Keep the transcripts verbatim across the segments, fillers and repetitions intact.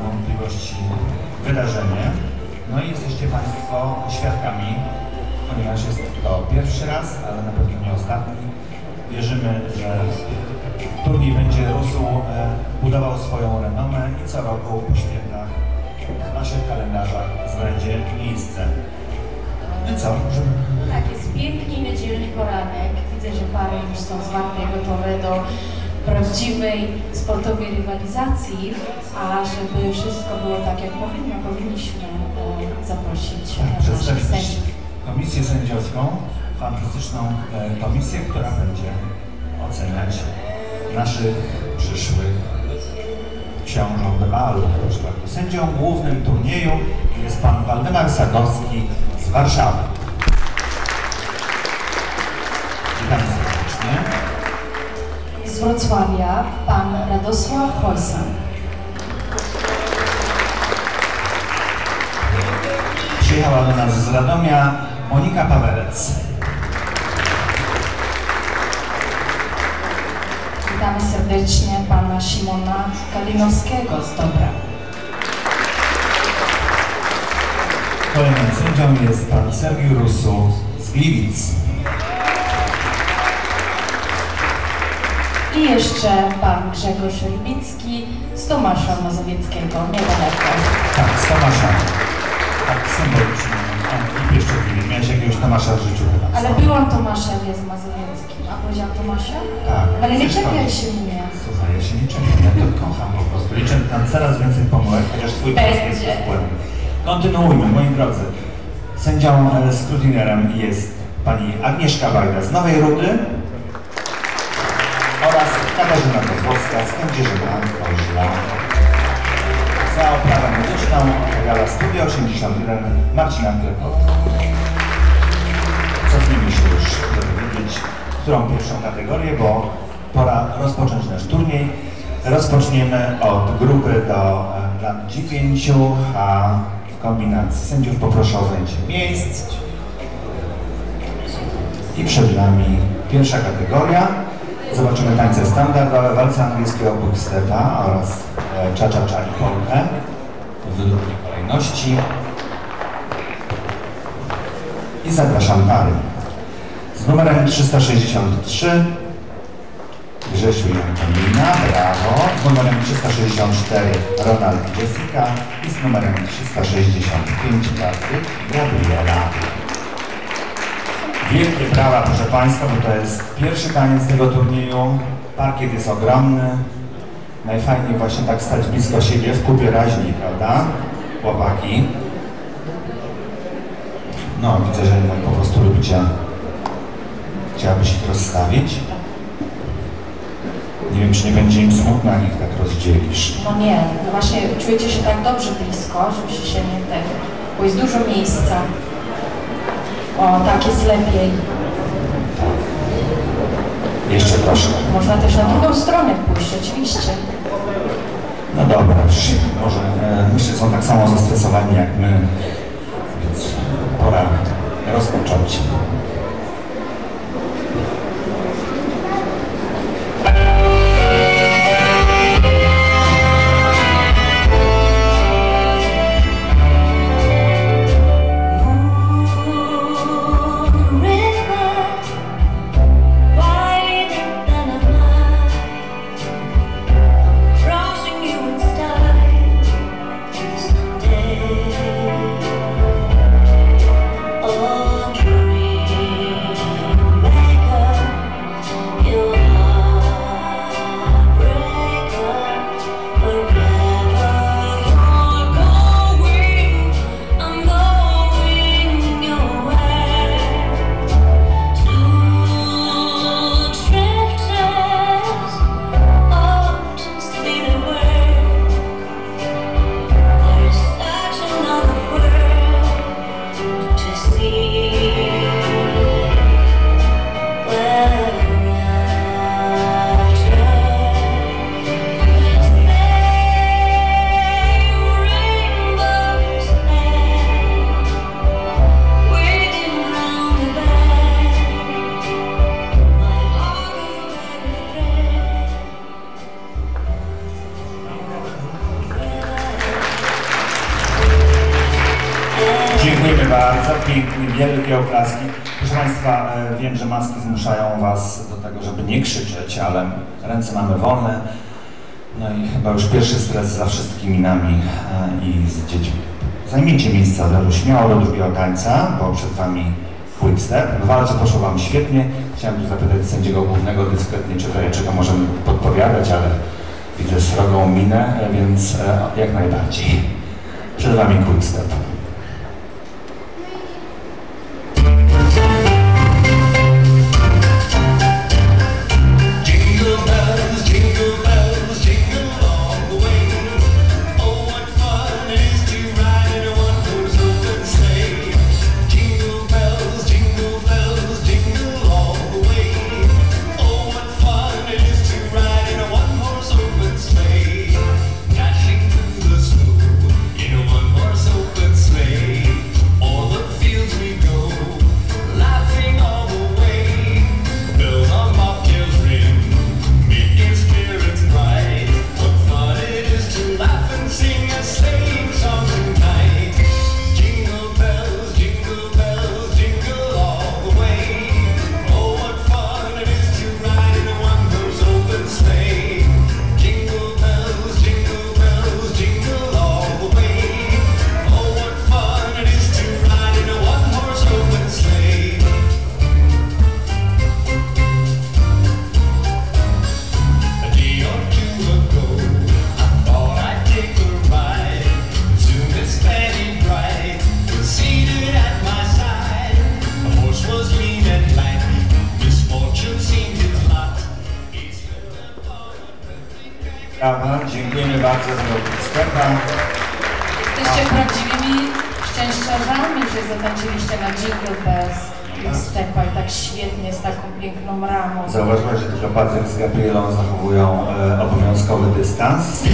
wątpliwości wydarzenie. No i jesteście Państwo świadkami, ponieważ jest to pierwszy raz, ale na pewno nie ostatni. Wierzymy, że turniej będzie rósł, e, budował swoją renomę i co roku po świętach w naszych kalendarzach znajdzie miejsce. No i co? Żeby... Tak, jest piękny niedzielny poranek. Widzę, że pary już są zwarte, gotowe do prawdziwej sportowej rywalizacji, a żeby wszystko było tak, jak powinno, powinniśmy e, zaprosić tak, naszych sędziów. Komisję sędziowską, fantastyczną e, komisję, która będzie oceniać naszych przyszłych książąt balu. Proszę bardzo. Sędzią w głównym turnieju jest pan Waldemar Sagowski z Warszawy. Witamy serdecznie. Z Wrocławia pan Radosław Hojsan. Przyjechała do nas z Radomia Monika Pawelec. Witamy serdecznie pana Szymona Kalinowskiego z Dobra. Kolejnym sędzią jest pan Sergiusz Rusu z Gliwic. I jeszcze pan Grzegorz Rybicki z Tomasza Mazowieckiego, niedaleko. Tak, z Tomasza. Tak, symbolicznie. A, i jeszcze chwilę. Miałeś jakiegoś Tomasza w życiu chyba. Ale byłam Tomasza jest Mazowieckim. A powiedziałam Tomasza? Tak. Ale nie czepiaj się mnie. Słuchaj, ja się nie czepiam, ja to kocham po prostu. Liczę tam coraz więcej pomyłek, chociaż twój polski jest bezbłędny. Kontynuujmy, moi drodzy. Sędzią e, scrutinerem jest pani Agnieszka Wajda z Nowej Rudy oraz Katarzyna Kozłowska z Kędzierzyna-Koźla. Za oprawę muzyczną Gala Studio osiemdziesiąt jeden Marcina Klepota. Cofnijmy się już, żeby wiedzieć, którą pierwszą kategorię, bo pora rozpocząć nasz turniej. Rozpoczniemy od grupy do e, lat dziewięciu, a w kombinacji sędziów poproszę o zajęcie miejsc. I przed nami pierwsza kategoria. Zobaczymy tańce standardowe, walce angielskiego quickstepa oraz e, cha-cha-cha i polkę w drugiej kolejności. I zapraszam pary. Z numerem trzysta sześćdziesiąt trzy Grzesiu i Antonina, brawo. Z numerem trzysta sześćdziesiąt cztery Ronald i Jessica i z numerem trzysta sześćdziesiąt pięć Bartek i Gabriela. Wielkie brawa, proszę Państwa, bo to jest pierwszy taniec tego turnieju. Parkiet jest ogromny. Najfajniej właśnie tak stać blisko siebie w kupie raźni, prawda? Chłopaki. No, widzę, że jednak po prostu lubicie. Chciałabyś ich rozstawić? Nie wiem, czy nie będzie im smutno, jak ich tak rozdzielisz. No nie, no właśnie czujecie się tak dobrze blisko, żebyście się nie tak, bo jest dużo miejsca. O, tak jest lepiej. Jeszcze proszę. Można też na drugą stronę pójść, oczywiście. No dobra, może e, myślę, że są tak samo zestresowani jak my, więc pora rozpocząć. Oh, dream. Dziękujemy bardzo, pięknie, wielkie oklaski. Proszę Państwa, e, wiem, że maski zmuszają Was do tego, żeby nie krzyczeć, ale ręce mamy wolne. No i chyba już pierwszy stres za wszystkimi nami e, i z dziećmi. Zajmijcie miejsca od razu śmiało do drugiego tańca, bo przed Wami quick step. W walce poszło Wam świetnie. Chciałem tu zapytać sędziego głównego dyskretnie, czy Rajeczego możemy podpowiadać, ale widzę srogą minę, e, więc e, jak najbardziej. Przed Wami quick step. Dziękujemy bardzo za sklepę. Jesteście prawdziwymi szczęściarzami, że zatańczyliście na Jingle Bells i Stepa i tak świetnie, z taką piękną ramą. Zauważyłeś, że tylko Patryk z Gabrielą zachowują e, obowiązkowy dystans.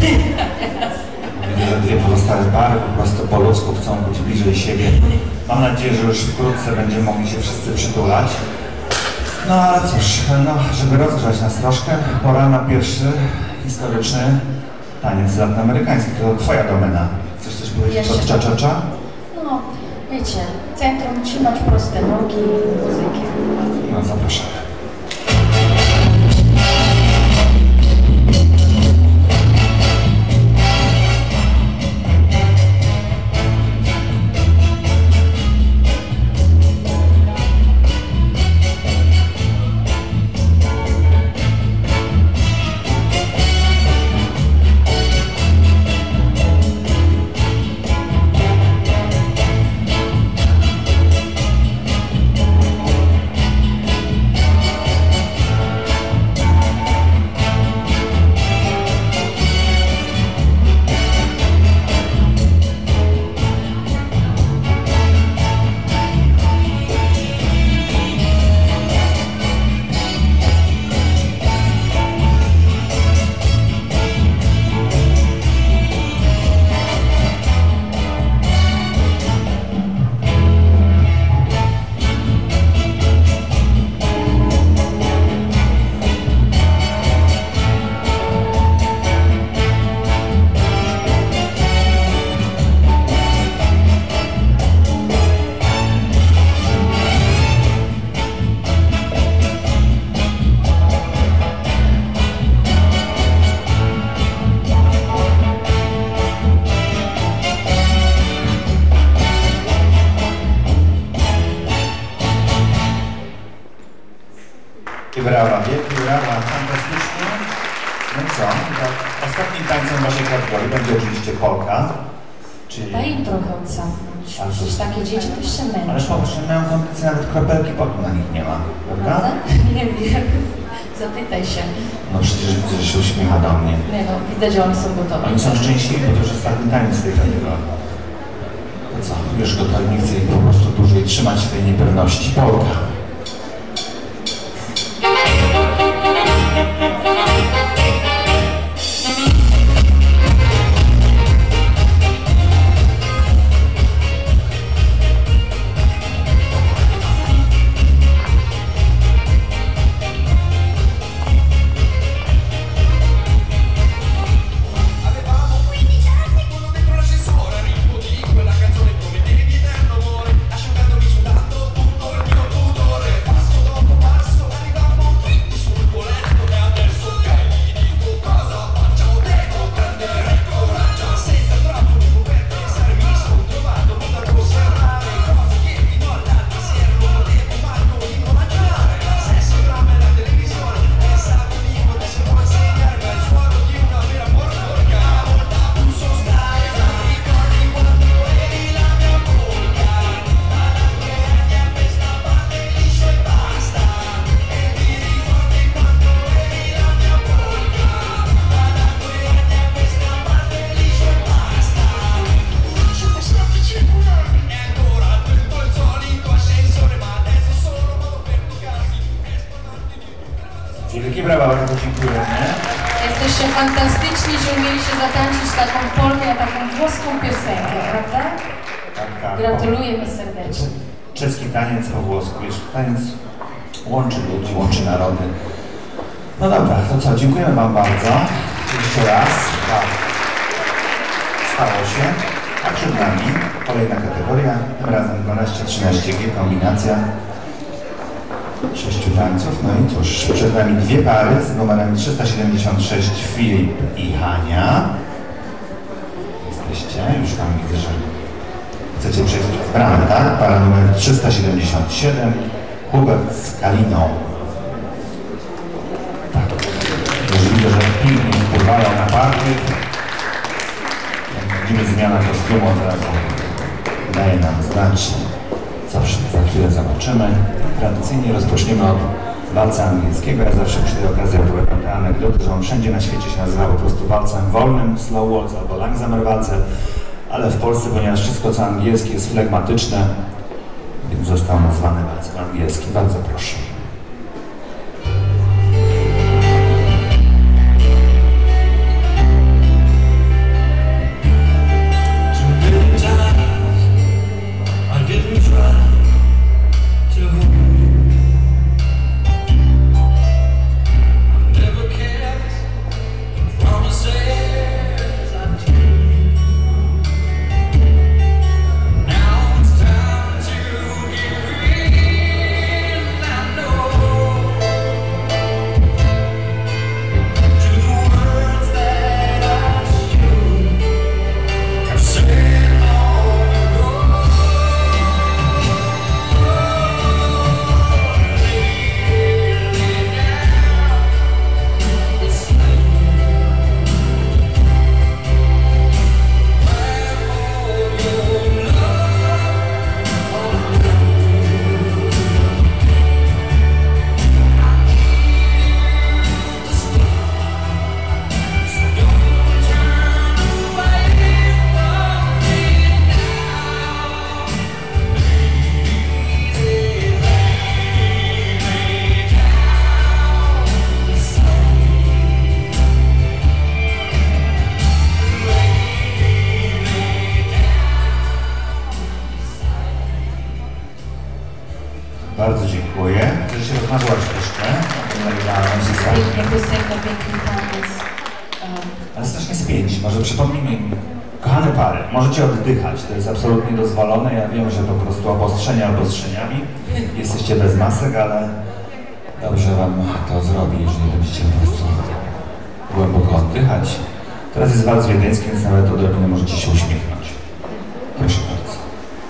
Widzę, że dwie pozostałe pary po prostu po ludzku chcą być bliżej siebie. Mam nadzieję, że już wkrótce będziemy mogli się wszyscy przytulać. No ale cóż, no, żeby rozgrzać nas troszkę, pora na pierwszy historyczny taniec latynoamerykański. To Twoja domena. Chcesz coś powiedzieć od cza-cza-cza? No, wiecie, centrum trzymać proste nogi, muzyki. No, zapraszamy. Brawa, wielkie brawa, fantastycznie. No i co? Tak, ostatnim tańcem waszej kategorii będzie oczywiście polka. Czyli... Daj im trochę odsapnąć. Przecież takie dzieci też się męczą. Ale popatrz, że mają kondycję, nawet kropelki potu na nich nie ma, prawda? Nie wiem. Zapytaj się. No przecież widzę, że się uśmiecha do mnie. Nie no, widać, że oni są gotowi. Oni są szczęśliwi, bo to już ostatni taniec z tej kategorii. To co? Już gotowi, nie chcę ich po prostu dłużej trzymać w tej niepewności. Polka. Avevamo quindici anni, quello dentro l'ascensore, ritmo di quella canzone come devi eterno. fantastycznie, że umieliście zatańczyć taką polkę, taką włoską piosenkę, prawda? Tak, tak. Gratulujemy serdecznie. Czeski taniec po włosku, wiesz, taniec łączy ludzi, łączy narody. No dobra, to co, dziękujemy Wam bardzo. Jeszcze raz. Tak. Stało się. A przed nami kolejna kategoria, tym razem dwanaście trzynaście G, kombinacja sześciu tańców. No i cóż, przed nami dwie pary z numerem trzysta siedemdziesiąt sześć, Filip i Hania. Jesteście, już tam widzę, że chcecie przejść w bramę, tak? Para numer trzysta siedemdziesiąt siedem, Hubert z Kaliną. Tak. Już widzę, że pięknie wpływają na parkiet. Widzimy zmianę kostiumu od razu. Daje nam znać, co za chwilę zobaczymy. Tradycyjnie rozpoczniemy od walca angielskiego. Ja zawsze przy tej okazji opowiadam te anegdoty, że on wszędzie na świecie się nazywa po prostu walcem wolnym, slow waltz albo langsamer walcer, ale w Polsce, ponieważ wszystko co angielskie jest flegmatyczne, więc został nazwany walcem angielskim. Bardzo proszę. Bardzo dziękuję. Że się rozmarzyłaś troszkę. Pięknie piosenka, piękny taniec. Ale strasznie spięć. Może przypomnijmy im, kochane pary, możecie oddychać. To jest absolutnie dozwolone. Ja wiem, że po prostu obostrzenia obostrzeniami. Jesteście bez masek, ale dobrze Wam to zrobi, jeżeli będziecie po prostu głęboko oddychać. Teraz jest walc wiedeński, więc nawet odrobinę możecie się uśmiechnąć. Proszę bardzo.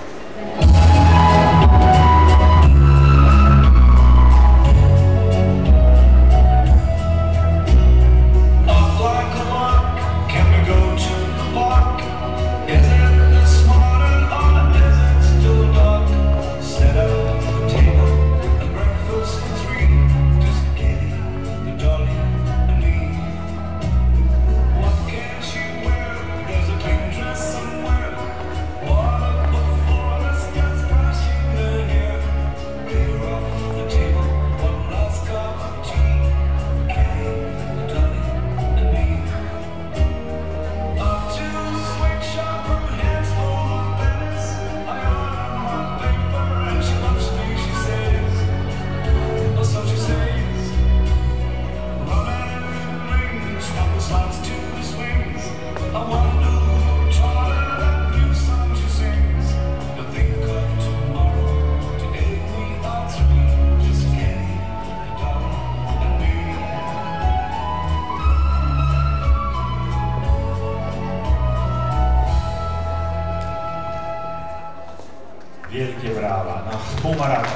Wielkie brawa, no półmaraton.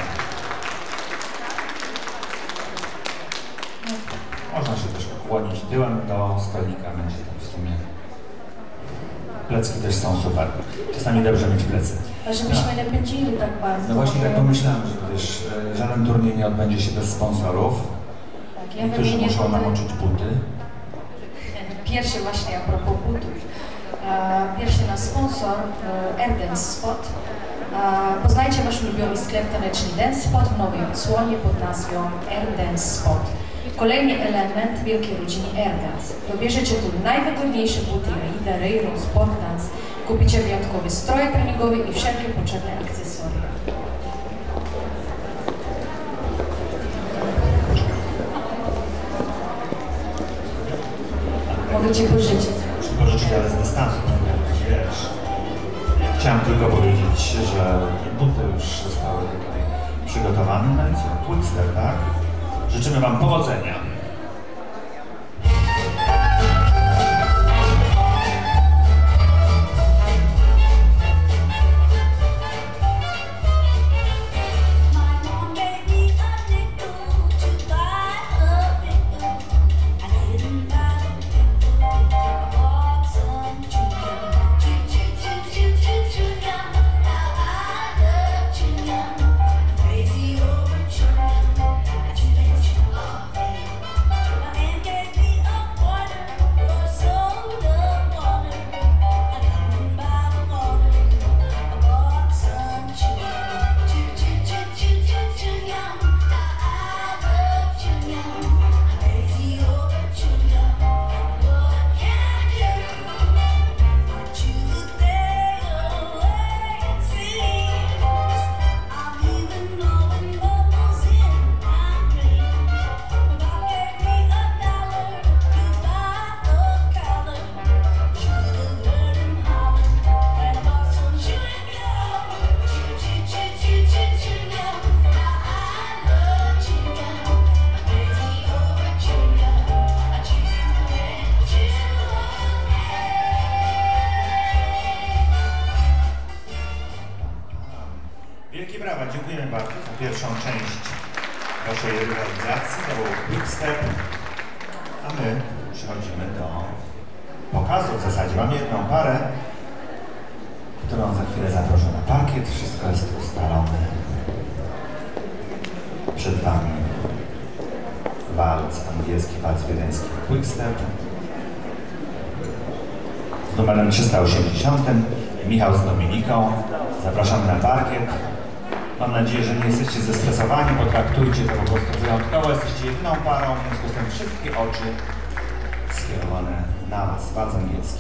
Można się też ukłonić tyłem do stolika, będzie tam w sumie. Plecki też są super. Czasami dobrze mieć plecy. A żebyśmy no. nie pędzili tak bardzo. No właśnie tak pomyślałem, że wiesz, żaden turniej nie odbędzie się bez sponsorów. Tak, ja Niektórzy muszą buty. namoczyć buty. Pierwszy właśnie a propos butów. Pierwszy nasz sponsor, AirDance Spot. Poznajcie wasz ulubiony sklep taneczny Dance Spot w nowej odsłonie pod nazwą AirDance Spot. Kolejny element wielkiej rodziny Air-Dance. Dobierzecie tu najwygodniejsze buty Aida, Rayron, Sport Dance, kupicie wyjątkowe stroje treningowe i wszelkie potrzebne akcesoria. Mogę Ci pożyczyć. Pożyczyć, ale z dystansu, wiesz. Chciałem tylko powiedzieć, że buty już zostały tutaj przygotowane. No i co? Quickstep, tak? Życzymy Wam powodzenia. Wielkie brawa, dziękujemy bardzo za pierwszą część Waszej rywalizacji, to był Quickstep, a my przechodzimy do pokazu. W zasadzie mamy jedną parę, którą za chwilę zaproszę na parkiet. Wszystko jest ustalone. Przed Wami walc angielski, walc wiedeński Quickstep z numerem trzysta osiemdziesiątym. Michał z Dominiką. Zapraszamy na parkiet. Mam nadzieję, że nie jesteście zestresowani, potraktujcie to po prostu wyjątkowo. Jesteście jedną parą, w związku z tym wszystkie oczy skierowane na Was. Walc angielski.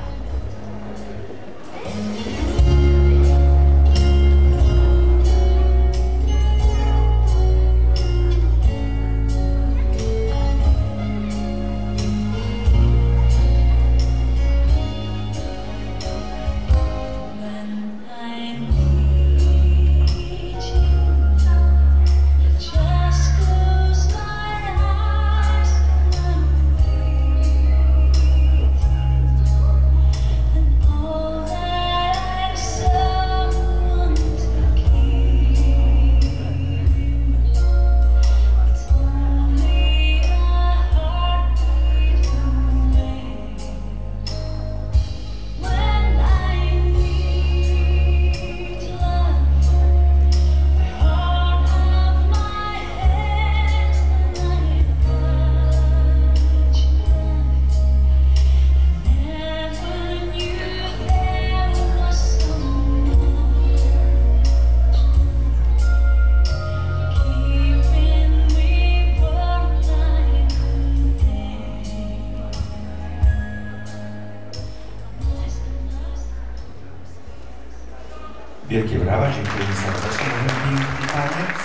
Wielkie brawa, dziękuję serdecznie za ten piękny taniec.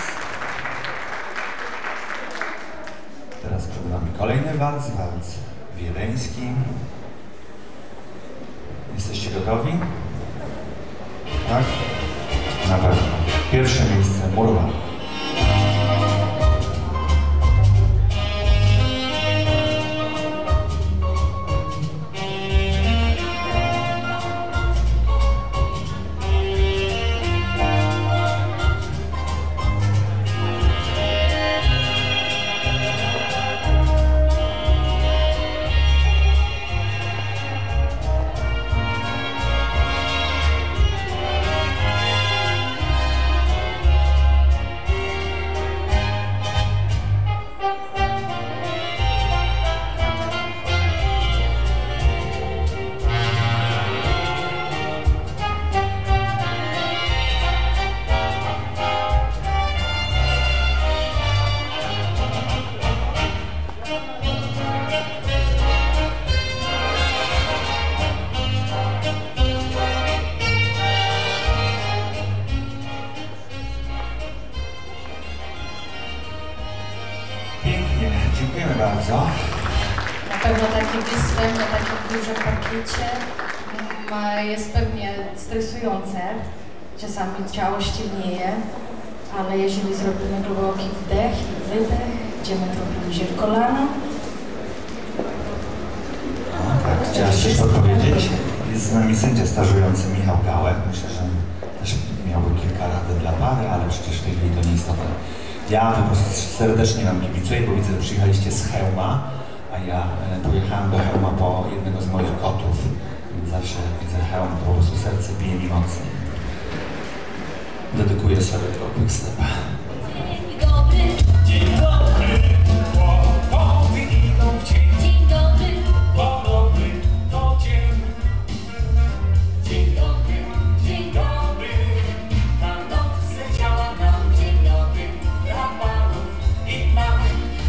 Teraz przed Wami kolejny walc, walc wiedeński. Jesteście gotowi? Tak? Na pewno. Pierwsze miejsce Murwa. występ na takim dużym parkiecie mm, jest pewnie stresujące. Czasami ciało sztywnieje, ale jeżeli zrobimy głęboki wdech i wydech, idziemy trochę bliżej w kolano. No, tak, chciałaś coś podpowiedzieć? Jest z nami sędzia stażujący Michał Gałek. Myślę, że też miałby kilka rad dla pary, ale przecież w tej chwili to nieistotne. Ja po prostu serdecznie wam kibicuję, bo widzę, że przyjechaliście z Chełma, a ja pojechałem do Chełma po jednego z moich kotów, więc zawsze jak widzę Chełm, to po prostu serce bije mi mocniej. Dedykuję sobie tego quickstepa. Dzień dobry, dzień dobry, chłopowy idą w dzień. Dzień dobry, podobny to dzień. Dzień dobry, dzień dobry, na noc zleciała nam. Dzień dobry dla panów i mam.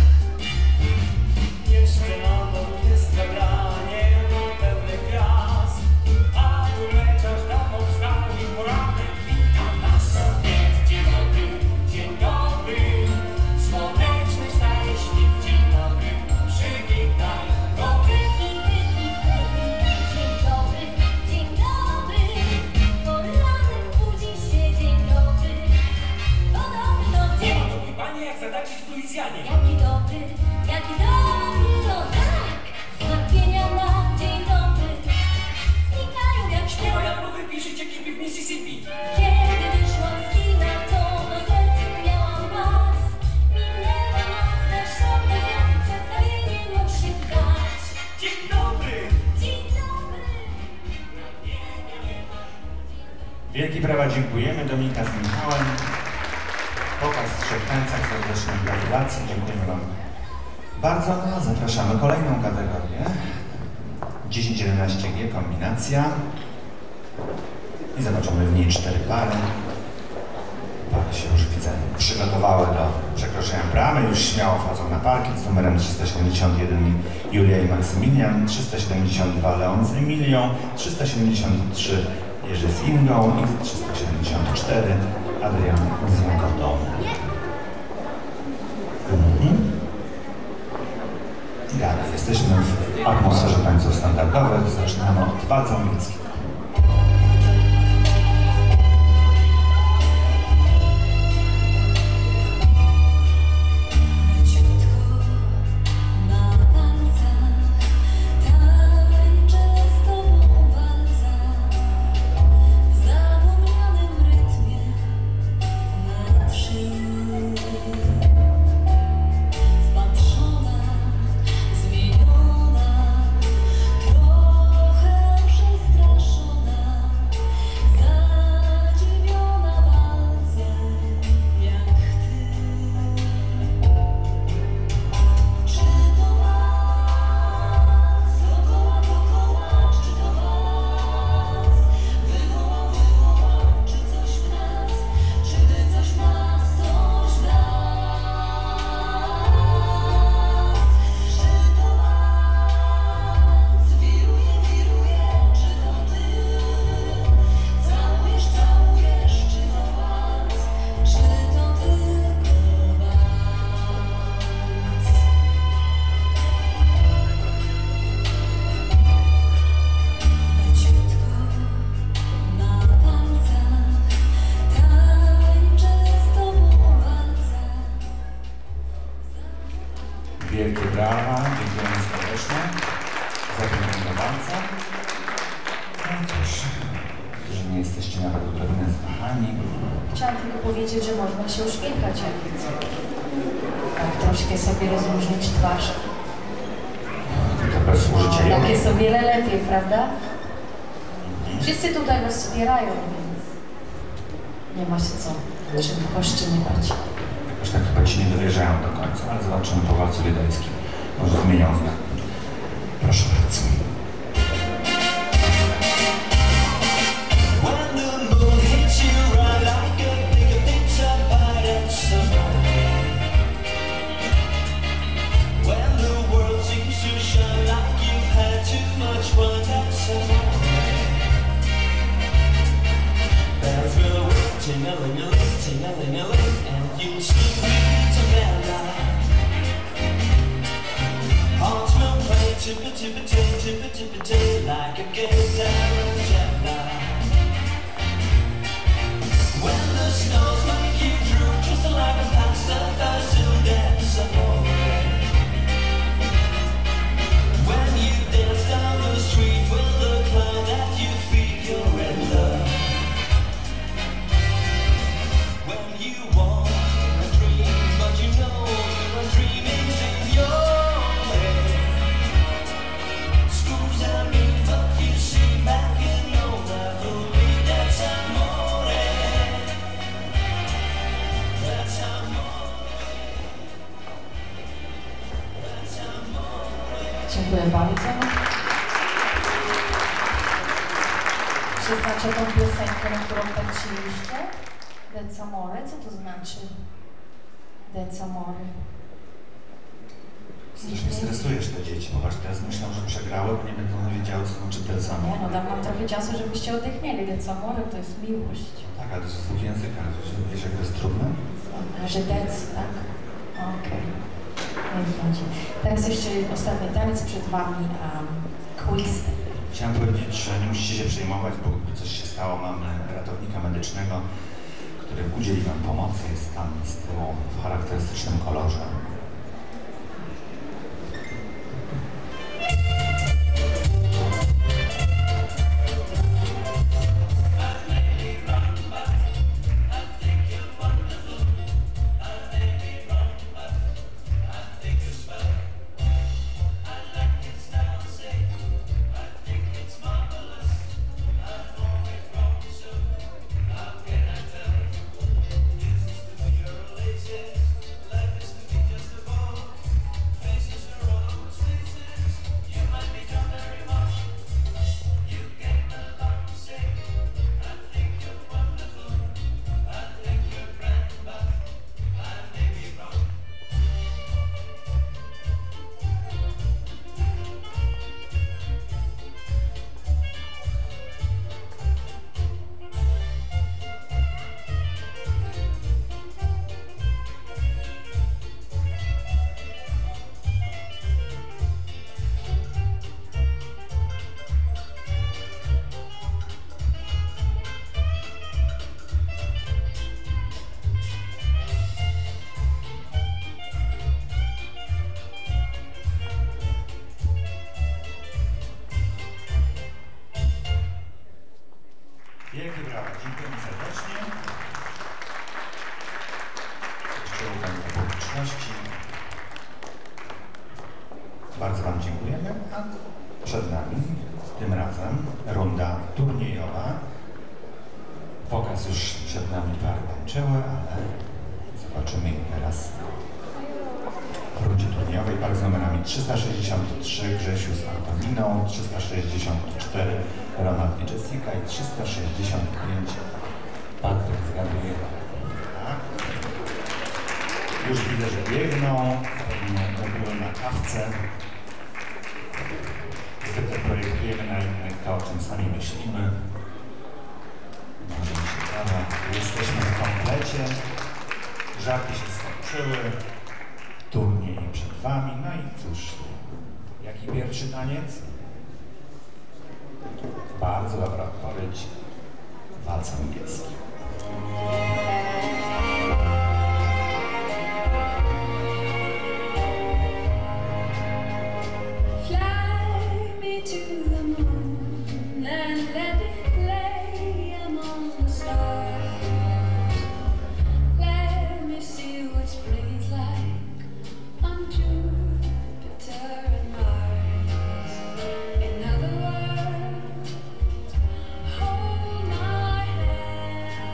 Jeszcze na dół jest zabranie, no pełny gwiazd, a tu leciasz dawno wstali poranek, wita nas. Więc dzień dobry, dzień dobry, słoneczny wstaje świt. Dzień dobry, przywitaj go ty. Dzień dobry, dzień dobry, poranek budzi się, dzień dobry, podobny do Nie dzień. ma drugiej pani jak zatańczyć w Luizjanie. Jaki dobry, jaki dobry, no tak, zmartwienia na dzień dobry znikają jak Śpiewa śpiew. jak nowy piszecie kipy w Mississippi. Kiedy wyszłam z kina, to na sercu miałam las. Minęła noc, deszczowy wiatr, przedstawienie musi trwać. Dzień dobry. Dzień dobry. Wielkie brawa, dziękujemy. Dominika z Michałem. Pokaz w trzech tańcach, serdeczne gratulacje. Dziękujemy wam bardzo. No, zapraszamy kolejną kategorię. dziesięć jedenaście G, kombinacja. I zobaczymy w niej cztery pary. Pary się już widzę przygotowały do przekroczenia bramy. Już śmiało wchodzą na parkiet z numerem trzysta siedemdziesiąt jeden Julia i Maksymilian, trzysta siedemdziesiąt dwa Leon z Emilią, trzysta siedemdziesiąt trzy Jerzy z Ingą i trzysta siedemdziesiąt cztery Adrian z Jagodą. Mhm. Dalej, jesteśmy w atmosferze tańców standardowych. Zaczynamy od walca miejskiego. Na palcach tańczę z tobą walca, w zapomnianym rytmie na trzy. Wpatrzona, zmieniona, trochę przestraszona, zadziwiona walcem jak ty. Czy to walc, dokoła, dokoła, czy to walc, wywoła, wywoła, czy coś w nas, czy by coś w nas, coś w nas. Czy to walc, wiruje, wiruje, czy to ty, całujesz, całujesz, czy to walc, czy to tylko walc. Leciutko na palcach tańczę z tobą walca. Wielkie brawa, dziękujemy serdecznie za pięknego walca. No cóż, że nie jesteście nawet odrobinę zwahani. Chciałam tylko powiedzieć, że można się uśmiechać, jak widzę. Tak, troszkę sobie rozluźnić twarz. To bez użycia Tak jogi. jest o wiele lepiej, prawda? Wszyscy tutaj was wspierają, więc nie ma się co czym powstrzymywać. Jakoś tak chyba ci nie dowierzają do końca, ale zobaczymy po walcu wiedeńskim. Może zmienią znak. Proszę bardzo. When the moon hits you right like a big pizza bite at summer, when the world seems to shine like you've had too much fun that summer, bells will ring, ting-a-ling-a-ling, ting-a-ling-a-ling, and you'll soon be together. Hearts will play tippa tippa tay, tippa tippa tay, like a guitar and Gemini. When the snows make you droop, just like a pasta facile dance amore. When you dance down the street with the clown at your feet, you're in love. When you want a dream, but you know you're dreaming in your way. Screws at me, but you see back in your memory. That's amore. That's amore. That's amore. Dziękuję bardzo. Czy znacie tą piosenkę, na którą tańczyliście? That's amore? Co to znaczy? That's amore. Strasznie stresujesz te dzieci, popatrz, teraz myślą, że przegrały, bo nie będą wiedziały, co znaczy te Nie, samo. no dam wam trochę czasu, żebyście oddechnęli. That's amore to jest miłość. Tak, ale to jest dwóch języka, wiesz jak to jest trudne? A że that's, tak? Okej. Okay. Teraz jeszcze ostatni taniec przed wami, um, quickstep. Chciałem powiedzieć, że nie musicie się przejmować, bo gdyby coś się stało, mamy ratownika medycznego, który udzieli wam pomocy, jest tam z tyłu w charakterystycznym kolorze. Wielkie brawa, dziękujemy serdecznie. Jeszcze ufam do publiczności. Bardzo wam dziękujemy, a przed nami tym razem runda turniejowa. Pokaz już przed nami pary tańczyły, ale zobaczymy je teraz w rundzie turniejowej. Par z numerami trzysta sześćdziesiąt trzy Grzesiu z Antoniną, trzysta sześćdziesiąt cztery Ronald i Jessica i trzysta sześćdziesiąt pięć Patryk z Gabrielą. Tak. Już widzę, że biegną, pewnie były na kawce. Zwykle projektujemy na innych to, o czym sami myślimy. Może mi się prawa. Jesteśmy w komplecie. Żarty się skończyły. Turniej przed wami. No i cóż, jaki pierwszy taniec? Bardzo dobra odpowiedź. Walc angielski. Fly me to the moon and let it play among the stars. Let me see what spring's like on Jupiter and Mars. In other words, hold my hand.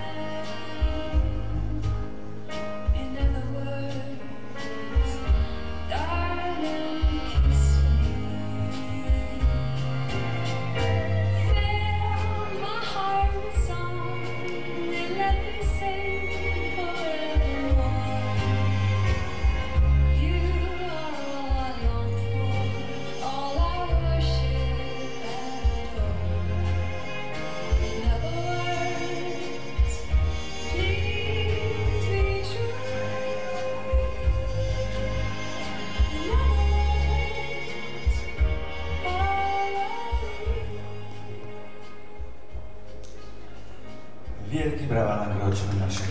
Wielkie brawa nagrodzimy naszych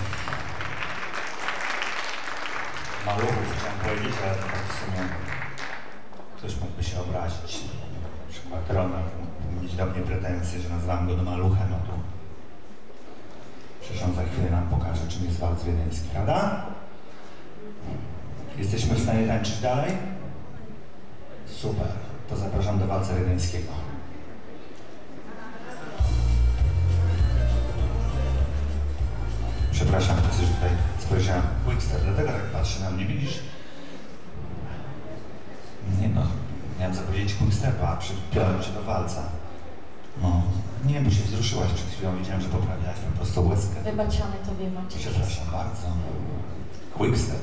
maluchów, chciałem powiedzieć, ale to tak w sumie ktoś mógłby się obrazić. Na przykład Ronald mógł mieć do mnie pretensje, że nazwałem go do maluchem, a tu przecież on za chwilę nam pokaże, czym jest walc wiedeński, prawda? Jesteśmy w stanie tańczyć dalej? Super, to zapraszam do walca wiedeńskiego. Przepraszam, że tutaj spojrzałem Quickstep, dlatego tak patrzę na mnie, widzisz? Nie no, miałem zapowiedzieć Quickstepa, a przypiąłem cię do walca. No, nie, bo się wzruszyłaś przed chwilą, widziałem, że poprawiałaś po prostu łezkę. Wybaczamy tobie, Maciek. Przepraszam bardzo. Quickstep.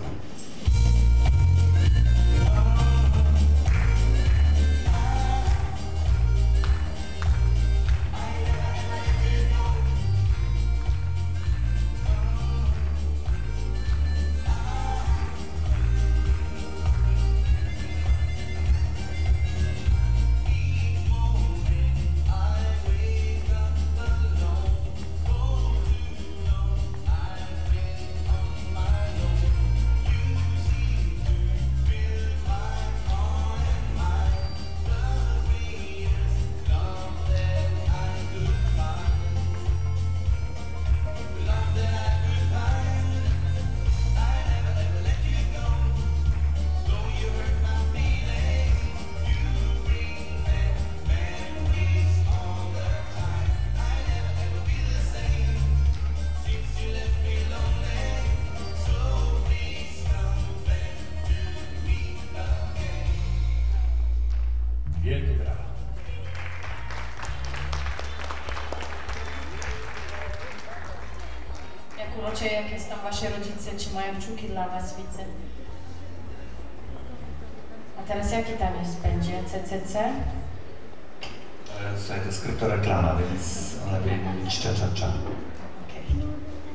Wielkie brawa. Jak urocze, jak jest tam wasi rodzice, trzymają kciuki dla was, widzę. A teraz jaki taniec będzie? C C C? E, Słuchaj, to jest kryptoreklama, więc lepiej mówić cza cza cza. Okej.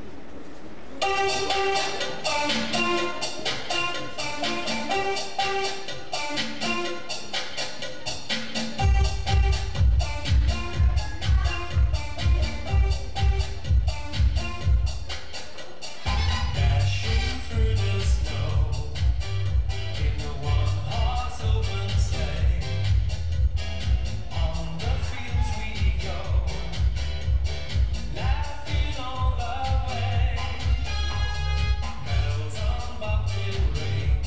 Dashing through the snow in a one-horse open sleigh. On the fields we go, laughing all the way. Bells on bobtail ring,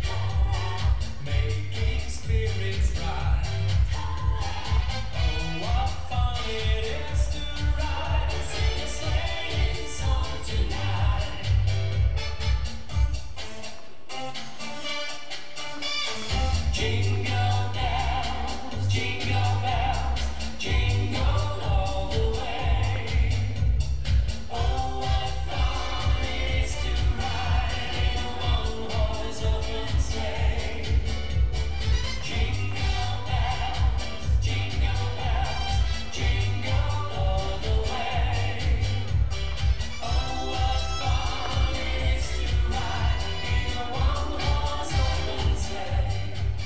making spirits bright. Oh, what fun it is to ride and sing a sleighing song tonight. Jingle bells, jingle bells, jingle all the way. Oh, what fun it is to ride in a one-horse open sleigh. Jingle bells, jingle bells, jingle all the way. Oh, what fun it is to ride in a one-horse open sleigh.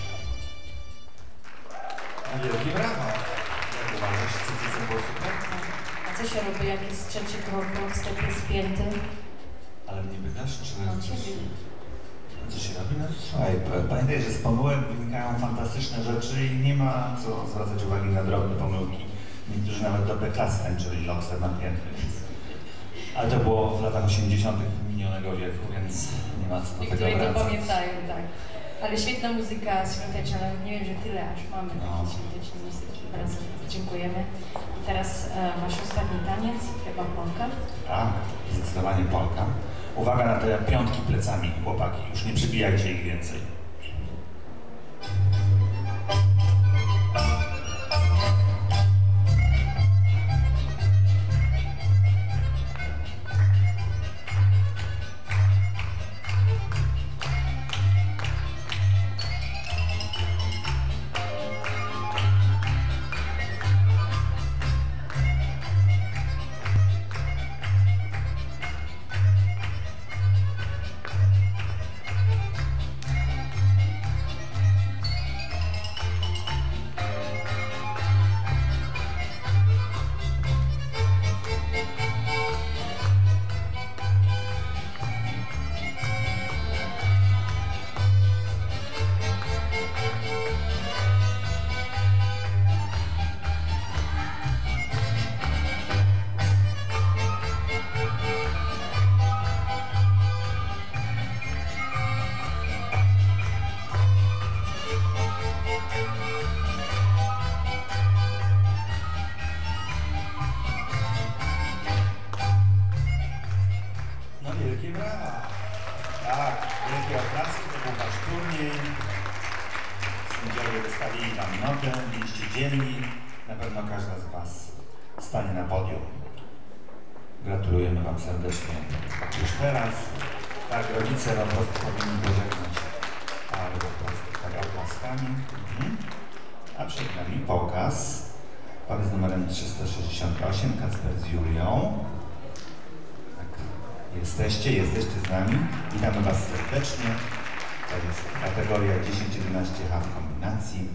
Wielkie brawa. Jak uważasz, co ty było super? A co się robi, jak jest trzeci krok, Quickstep jest spięty? Ale mnie pytasz, czy... No ciebie. Co się robi? No słuchaj, p- pamiętaj, że z pomyłek wynikają fantastyczne rzeczy i nie ma co zwracać uwagi na drobne pomyłki. Niektórzy nawet dobre klasy tańczyli lockstep na piętry, więc... Ale to było w latach osiemdziesiątych minionego wieku, więc nie ma co do tego Niektórzy to wracać. pamiętają, tak. Ale świetna muzyka świąteczna, ale nie wiem, że tyle aż mamy No. takiej świątecznej muzyki. Bardzo dziękujemy. I teraz e, wasz ostatni taniec, chyba polka. Tak, zdecydowanie Polka. Uwaga na te piątki plecami, chłopaki, już nie przybijajcie ich więcej. Wielkie brawa! Tak, wielkie oklaski, to był wasz turniej. Sędziowie wystawili tam notę, byliście dzielni. Na pewno każda z was stanie na podium. Gratulujemy wam serdecznie. Już teraz, tak, rodzice po prostu powinni pożegnać, ale po prostu tak oklaskami. Mhm. A przed nami pokaz. Pary z numerem trzysta sześćdziesiąt osiem, Kacper z Julią. Tak, jesteście, jesteście z nami. Witamy was serdecznie. To jest kategoria dziesięć jedenaście H w kombinacji.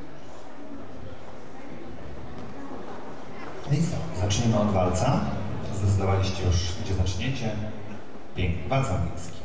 No i co? Zaczniemy od walca. Zdecydowaliście już, gdzie zaczniecie. Pięknie, walc angielski.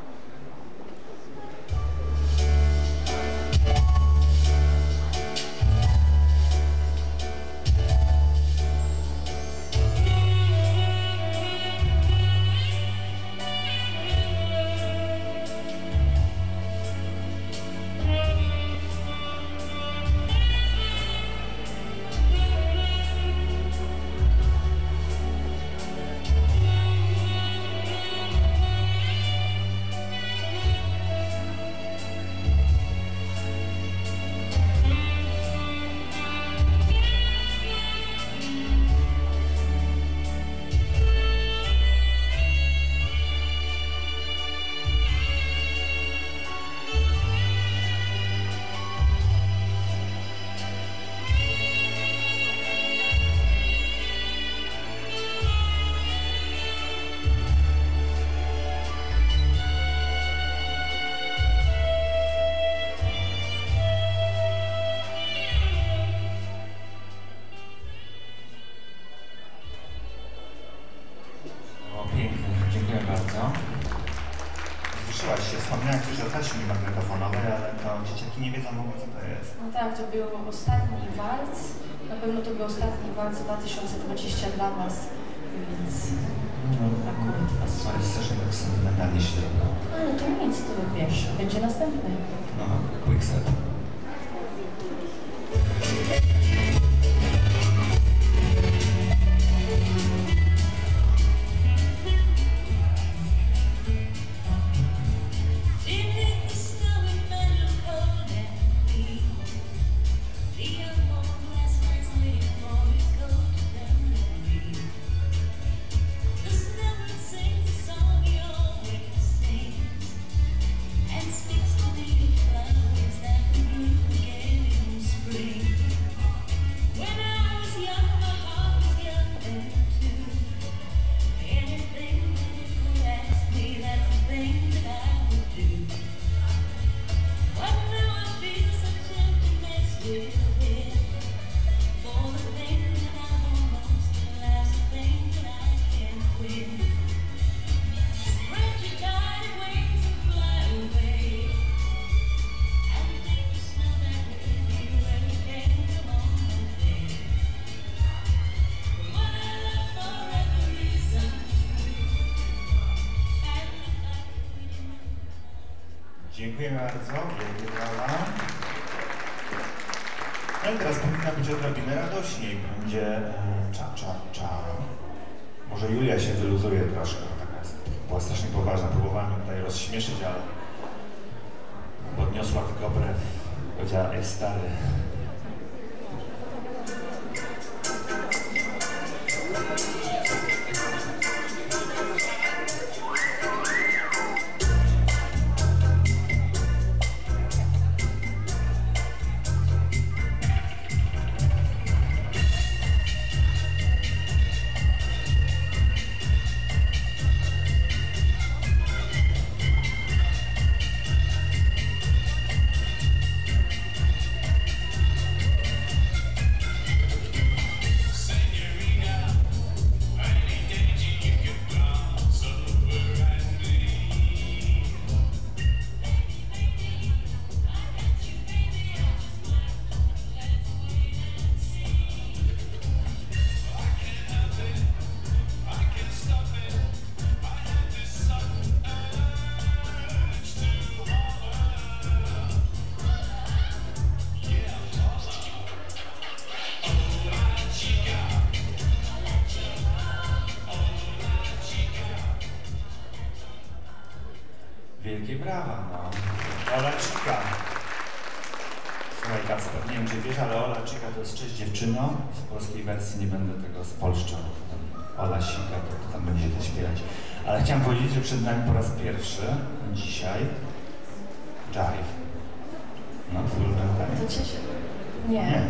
Wspomniałem coś o taśmie magnetofonowej, ale to dzieciaki nie wiedzą w ogóle, co to jest. No tak, to był ostatni walc. Na pewno to był ostatni walc dwa tysiące dwudziesty dla was, więc No, akurat was. to jest też tak sentymentalnie się robiło. Ale to nic, to wiesz, będzie następny. No, quick set. Dziękujemy bardzo, wielkie brawa. No i teraz powinna być odrobinę radośniej, będzie e, cza, cza, cza. Może Julia się wyluzuje troszkę, taka jest, była strasznie poważna, próbowałem ją tutaj rozśmieszyć, ale podniosła tylko brew, powiedziała, jest stary. Wielkie brawa, no. Ola Czyka. Słuchaj Kacper, nie wiem czy wiesz, ale Ola Czyka to jest Cześć dziewczyno. W polskiej wersji nie będę tego spolszczał. Ola Sika, to, to tam będzie to śpiewać. Ale chciałem powiedzieć, że przed nami po raz pierwszy dzisiaj Jive. No, twój ulubiony taniec. To cieszę. Nie. Nie.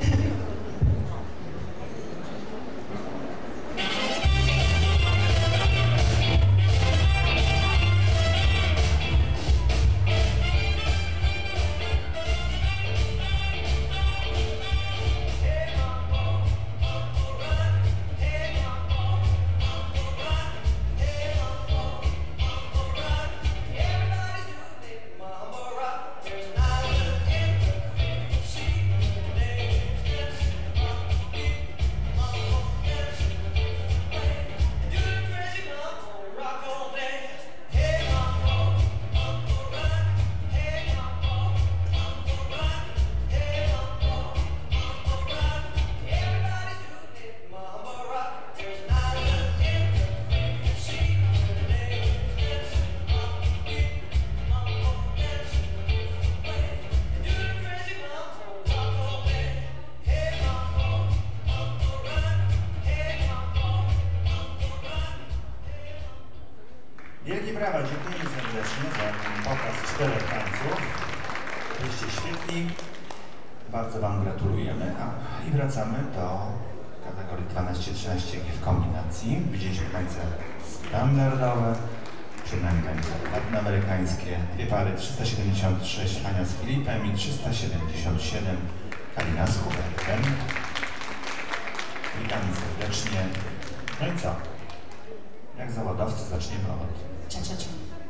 Wielkie brawa, dziękuję serdecznie za ten pokaz czterech tańców. Byliście świetni, bardzo Wam gratulujemy. A, i wracamy do kategorii dwanaście trzynaście G w kombinacji. Widzieliśmy tańce standardowe, przed nami tańce latinoamerykańskie, dwie pary trzysta siedemdziesiąt sześć Ania z Filipem i trzysta siedemdziesiąt siedem Kalina z Hubertem. Witamy serdecznie. No i co? Jak zawodowcy zaczniemy od Cia, cia, cia.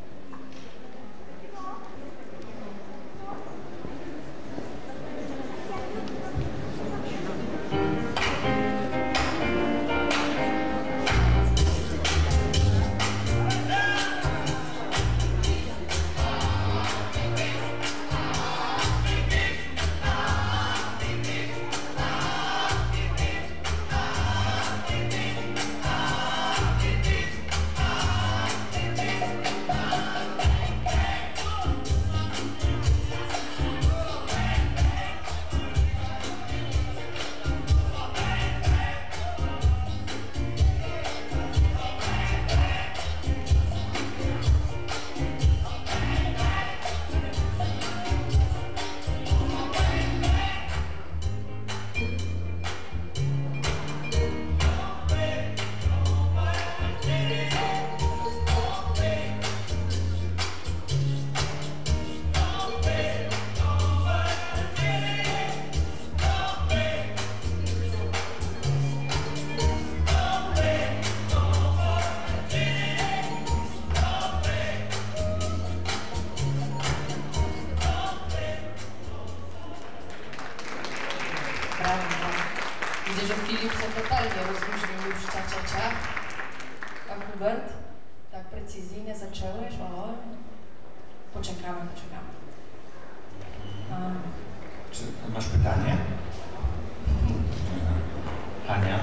Widzę, że Filip się totalnie rozluźnił już cia, cia, cia. A Hubert? Tak precyzyjnie zacząłeś? O, poczekamy, poczekamy. A. Czy masz pytanie? Ania?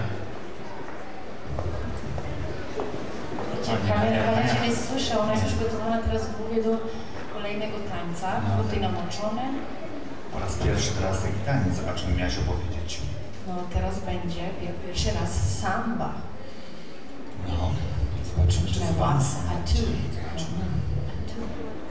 Ania, Ania cię nie słyszę, ona jest przygotowana teraz w głowie do kolejnego tańca, No. buty namoczone. Po raz pierwszy teraz taki taniec, o czym miałaś opowiedzieć. No teraz będzie pier- pierwszy raz samba. No, zobaczymy, czy Na z once, Wam. a two. Zobaczymy. A two.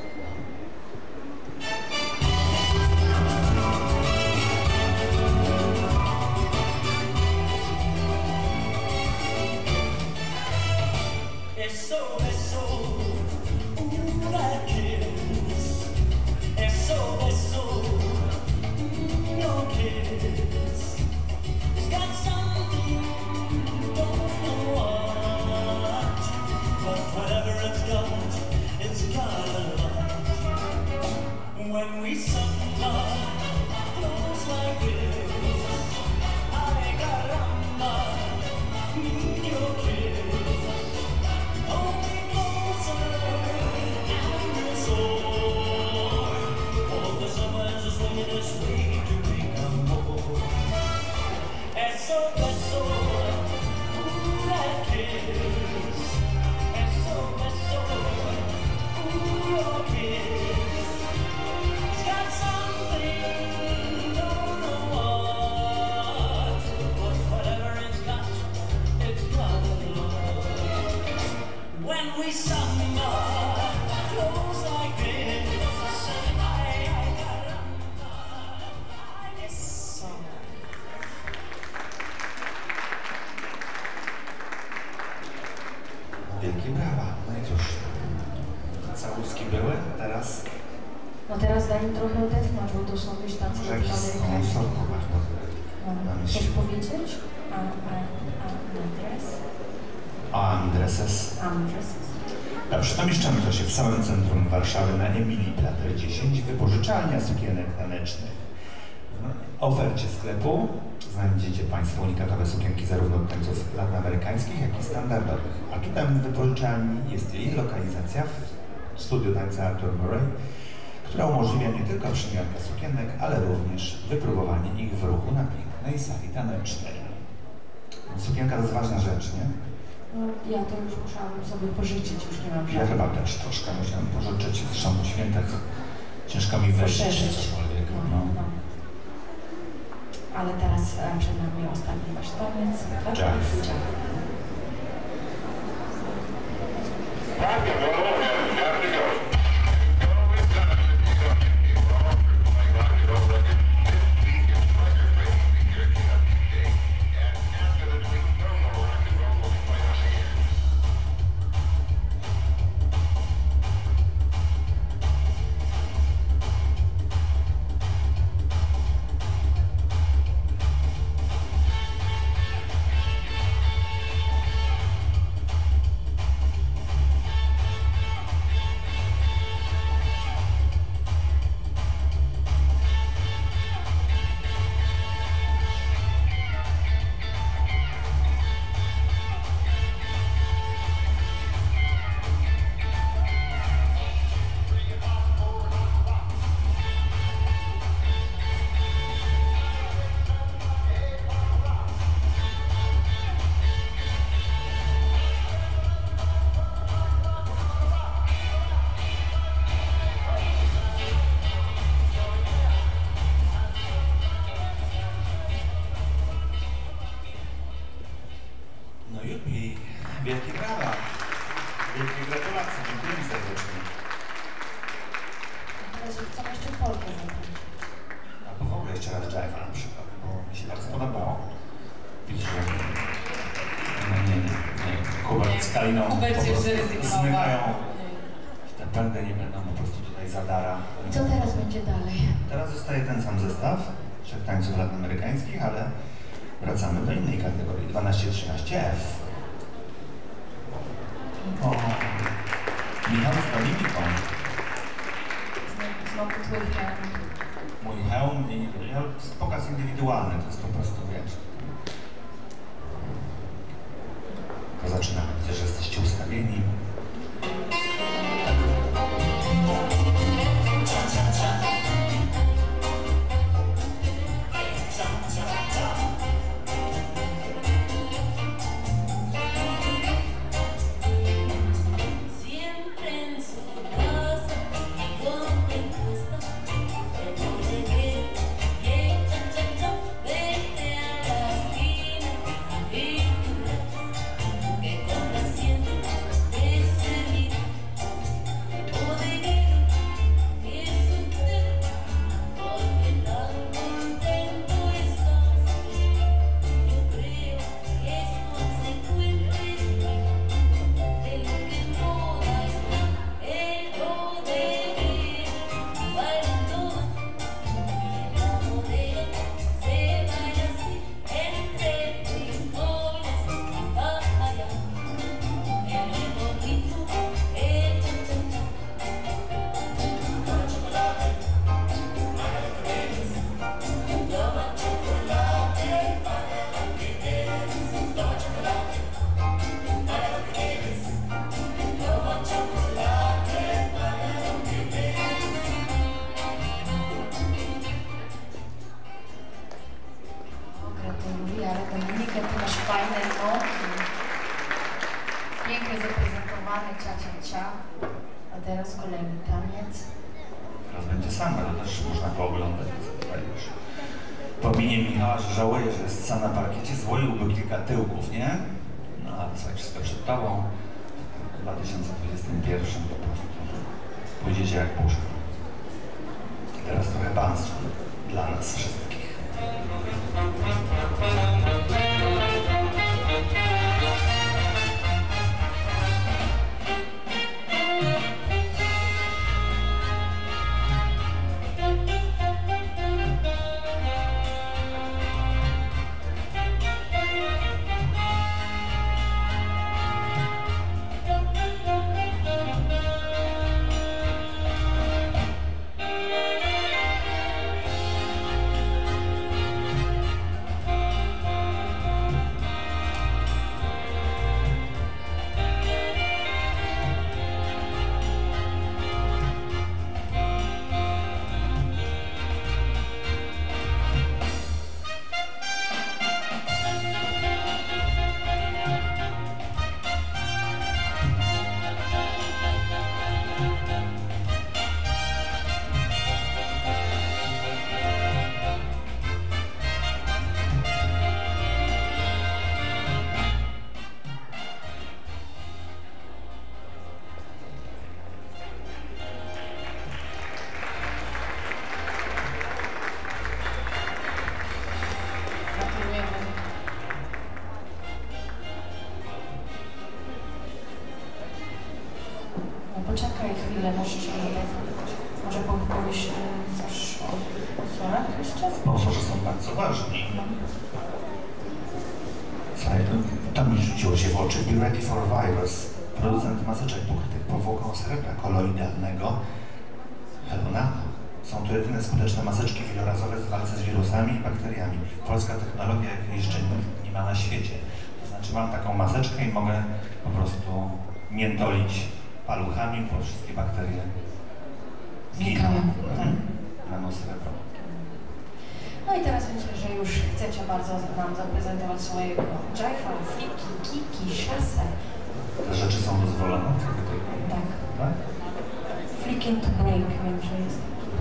Eso, eso, una kiss. Eso, eso, your kiss. It's got something, don't know what. But whatever it's got, it's got a lot. When we suffer, close like this, ay caramba, need your kiss. Oh, every summer. Clothes like this. I, I, I, I, So. Wielkie brawa. No i cóż, całuski były, teraz No teraz daj im trochę odetchnąć, bo to są już tacy może jakiś amerykańscy. sąsować. No, Chcesz powiedzieć? A, a, a, Andres? Andreses. Andres. Dobrze, zamieszczamy się w samym centrum Warszawy na Emilii Plater dziesięć, wypożyczalnia sukienek tanecznych. W ofercie sklepu znajdziecie Państwo unikatowe sukienki zarówno od tańców latynoamerykańskich, jak i standardowych. Atutem wypożyczalni jest jej lokalizacja w studiu tańca Arthur Murray, która umożliwia nie tylko przymiarkę sukienek, ale również wypróbowanie ich w ruchu na pięknej sali tanecznej. Sukienka to jest ważna rzecz, nie? No, ja to już musiałabym sobie pożyczyć, już nie mam Ja żadnych. chyba też troszkę musiałem pożyczyć, zresztą po świętach ciężko mi wejść Poszerzyć. cokolwiek. No, No. no. Ale teraz e, przed nami ostatni wasz taniec. Jive. Rock and roll has got to go. Wielkie brawa. Wielkie gratulacje. Dziękuję serdecznie. Teraz chcą jeszcze Polkę zakończyć. A w ogóle jeszcze raz Jive'a na przykład, bo mi się bardzo podobało. Widzisz, że no nie, nie, nie. Hubert z Kaliną po Hubert się prostu zrezygnował. zmykają. Te pędy nie będą po prostu tutaj zadara. I co teraz będzie dalej? Teraz zostaje ten sam zestaw trzech tańców latynoamerykańskich, ale wracamy do innej kategorii, dwanaście trzynaście F. O, Michał z Dominiką. Znowu- Znowu twój hełm. Mój hełm i ja, to jest pokaz indywidualny, to jest po prostu, wiesz. To zaczynamy. Widzę, że jesteście ustawieni. Siempre en su casa, donde gusta, te pone bien, bien, cha, cha, cha, vete a la esquina y verás que complaciendo de seguir, bodeguero es usted, porque tan contento estás. Yo creo que es consecuente de lo que en moda está el bodeguero bailando en la bodega se baila así entre frijoles papaya en el gorrito el cha cha cha toma chocolate para lo que quieres toma chocolate para lo que quieres toma chocolate para lo que quieres toma chocolate para lo que quieres. O, gratuluję, ale Dominika, ty masz fajne nogi. Pięknie zaprezentowane cia, cia, cia. A teraz kolejny taniec. Teraz będzie sam, ale też można pooglądać. Tutaj już. Pominie Michała, że żałuje, że jest sam na parkiecie, zwoiłby kilka tyłków, nie? No ale słuchaj, wszystko przed tobą. dwa tysiące dwudziestym pierwszym po prostu pójdziecie jak burza. Teraz trochę bansu dla nas wszystkich. Poczekaj chwilę, możesz może powiesz coś o sponsorach jeszcze? Sponsorzy są bardzo ważni. Słuchaj, tam mi rzuciło się w oczy Be Ready for Virus, producent maseczek pokrytych powłoką srebra koloidalnego Helonako. Są to jedyne skuteczne maseczki wielorazowe w walce z wirusami i bakteriami. Polska technologia, jakiej jeszcze nikt nie ma na świecie. To znaczy mam taką maseczkę i mogę po prostu miętolić paluchami, bo wszystkie bakterie Znikają. Mhm. Nano srebro. No i teraz myślę, że już chcecie bardzo nam zaprezentować swojego Jive'a, fliki, kiki, szasę. Te rzeczy są dozwolone? Tak. Tak? Flicking to break, wiem, że jest.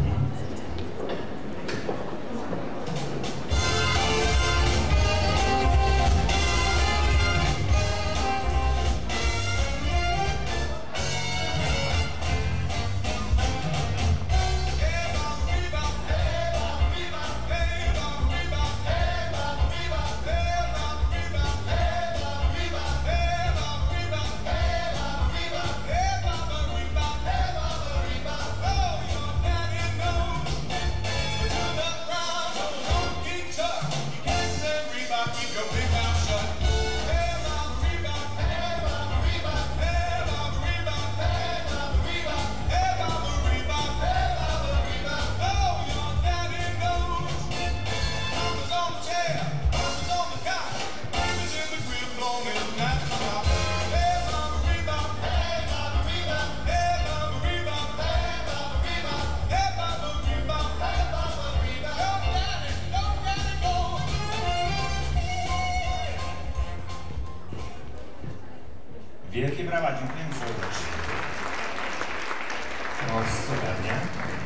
Wielkie brawa, dziękuję serdecznie. No super, nie?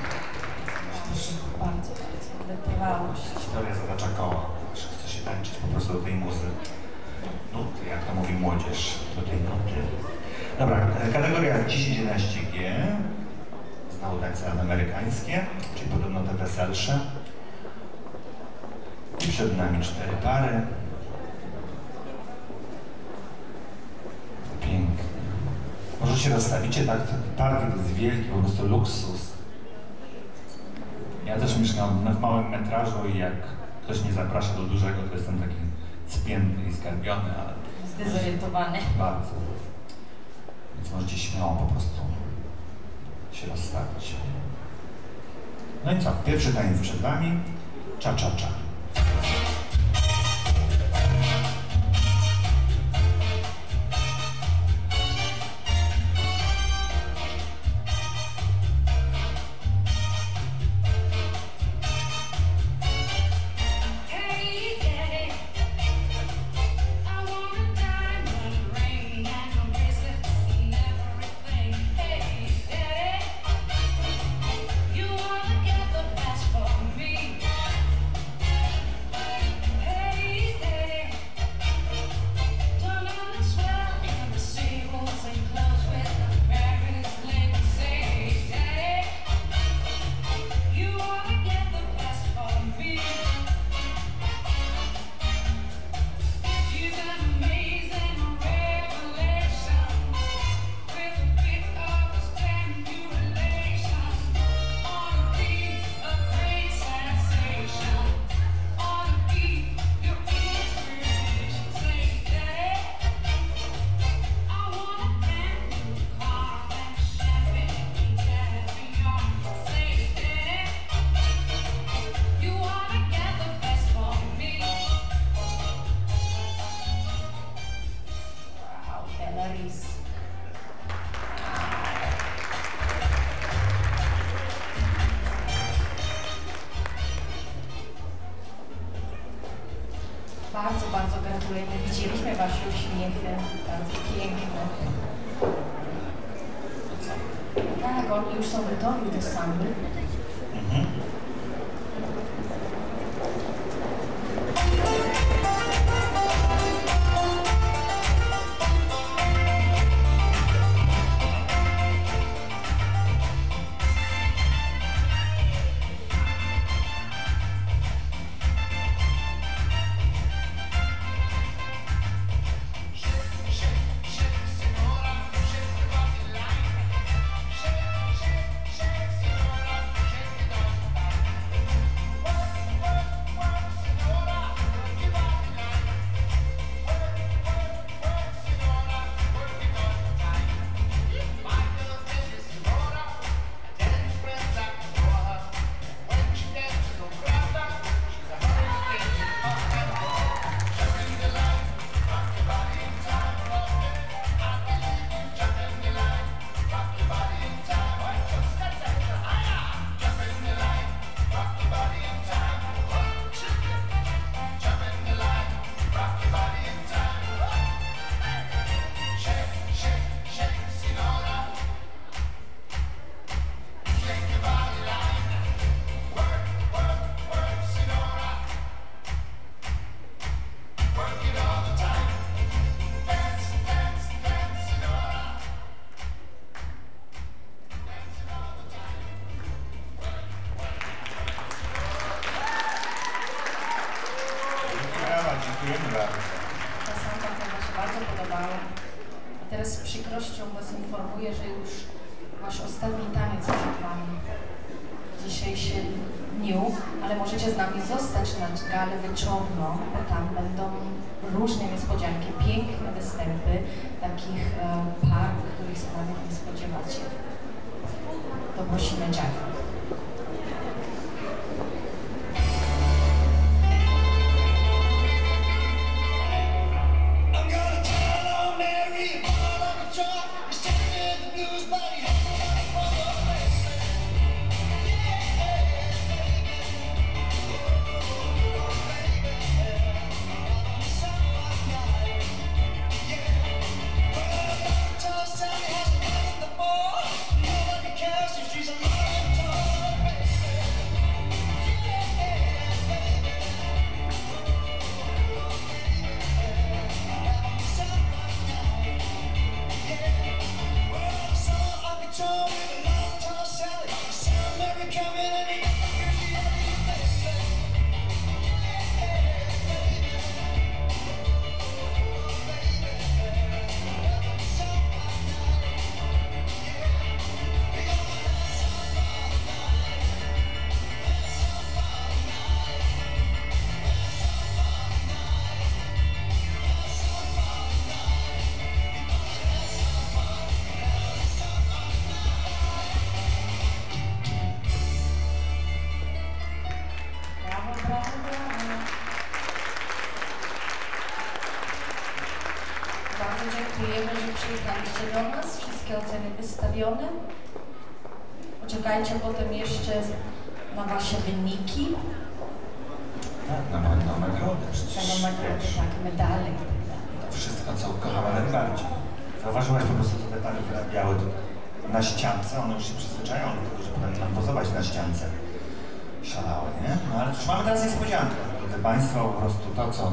Bardzo, bardzo. Wypływałość. Historia zatacza koła. Chce się tańczyć po prostu do tej muzy. Nuty, jak to mówi młodzież. Do tej nuty. Dobra, kategoria dziesięć jedenaście G. Znowu tańce amerykańskie, czyli podobno te weselsze. I przed nami cztery pary. Pięknie. Może się rozstawicie tak, parkiet jest wielki, po prostu luksus. Ja też mieszkam w małym metrażu i jak ktoś mnie zaprasza do dużego, to jestem taki spięty i skarbiony, ale... Zdezorientowany. Bardzo. Więc możecie śmiało po prostu się rozstawić. No i co? Pierwszy taniec przed wami. Cza, cza, cza. You wanna get the best for me. please. Bardzo, bardzo gratulujemy. Widzieliśmy Wasze uśmiechy. Bardzo piękne. Tak, oni już są gotowi do samby. Mhm. Dziękujemy bardzo. Ta samba chyba się bardzo podobała. A teraz z przykrością Was informuję, że już Wasz ostatni taniec przed Wami w dzisiejszym dniu, ale możecie z nami zostać na galę wieczorną, bo tam będą różne niespodzianki, piękne występy takich e, par, których się nawet nie spodziewacie. To prosimy Jacka. Bardzo dziękujemy, że przyjechaliście do nas. Wszystkie oceny wystawione. Poczekajcie potem jeszcze na Wasze wyniki. Tak, na moją nagrodę przecież. Tego nagrody, wiesz, tak, medale. to wszystko, co kochamy najbardziej. Zauważyłaś po prostu, co te pary wyrabiały tu na ściance. One już się przyzwyczają do tego, że powinny nam pozować na ściance. Szalały, nie? No ale cóż, mamy teraz niespodziankę. Drodzy Państwo, po prostu to, co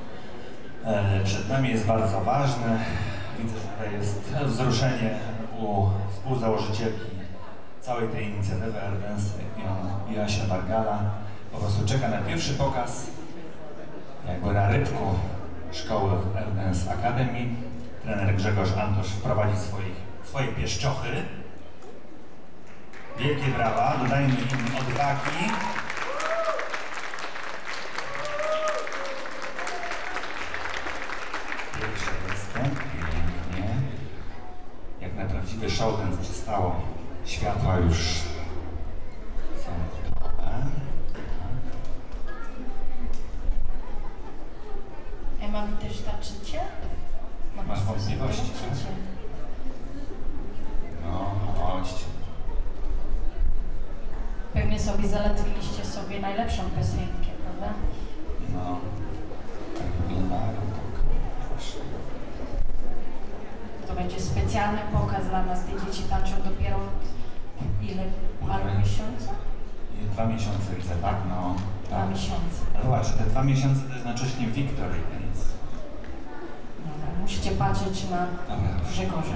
e, przed nami jest bardzo ważne. Widzę, że tutaj jest wzruszenie u współzałożycielki całej tej inicjatywy Air Dance, i Jasia Wargala. Po prostu czeka na pierwszy pokaz, jakby na rybku szkoły Air Dance Academy. Trener Grzegorz Antosz wprowadzi swoich, swoje pieszczochy. Wielkie brawa, dodajmy im odwagi. Pierwszy występ, pięknie. Jak na prawdziwy showdance przystało. Światła już są gotowe. Emma, wy też taczycie? Masz wątpliwości? Taczycie. pewnie sobie załatwiliście sobie najlepszą piosenkę, prawda? No, tak wyglądają, tak. Właśnie. To będzie specjalny pokaz dla nas. Te dzieci tańczą dopiero od ile? Paru miesiąca? I Dwa miesiące widzę, tak? No. Dwa tak. miesiące. No właśnie, te dwa miesiące to jest jednocześnie Victory, więc... Dobra, musicie patrzeć na Dobra. Grzegorza.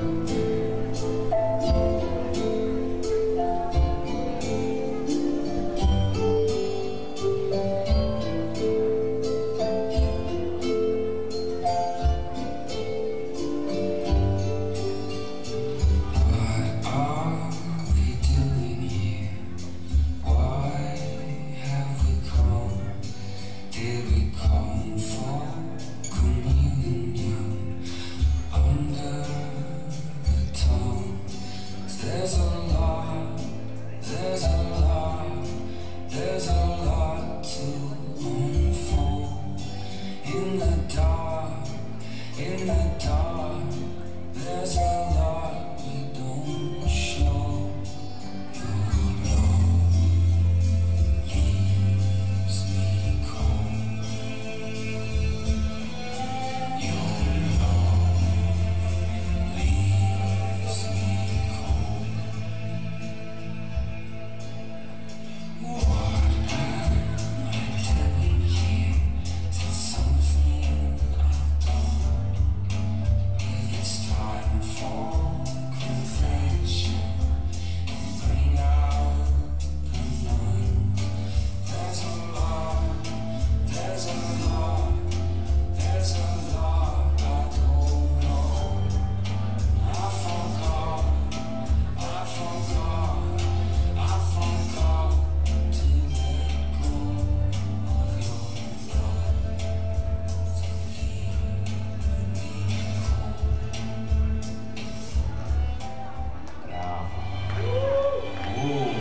What are we doing here? Why have we come? Did we come for communion under the tongue? There's a lot, there's a lot, there's a lot to unfold. In the dark, in the dark, there's a lot we don't show. Your love leaves me cold. Your love leaves me cold. What am I doing here? Is something I've done? It's time for confession and bring out the none. There's a lot, there's a lot, there's a lot I don't know. I forgot, I forgot, I forgot to let go of your love to leave me cold. Brawo. Uuu.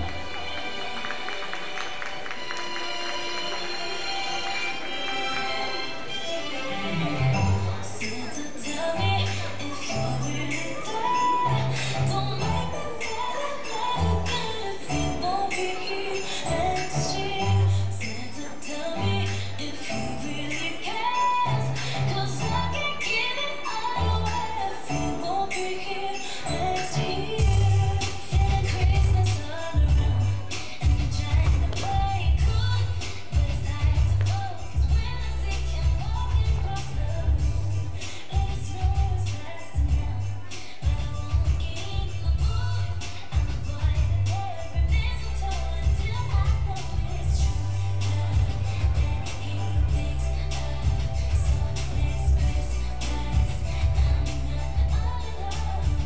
Santa, tell me if you're really there. Don't make me fall in love again if you won't be here next year. Santa, tell me if you really care. 'Cause I can't give it all away if you won't be here next year. Feeling Christmas all around, and you're trying to play it cool, but it's hard to focus when I see you walking across the room. Let us know it's passing down, but I won't get in the mood. I'm avoiding every mistletoe until I know it's true. That he thinks of so next Christmas, I'm not alone.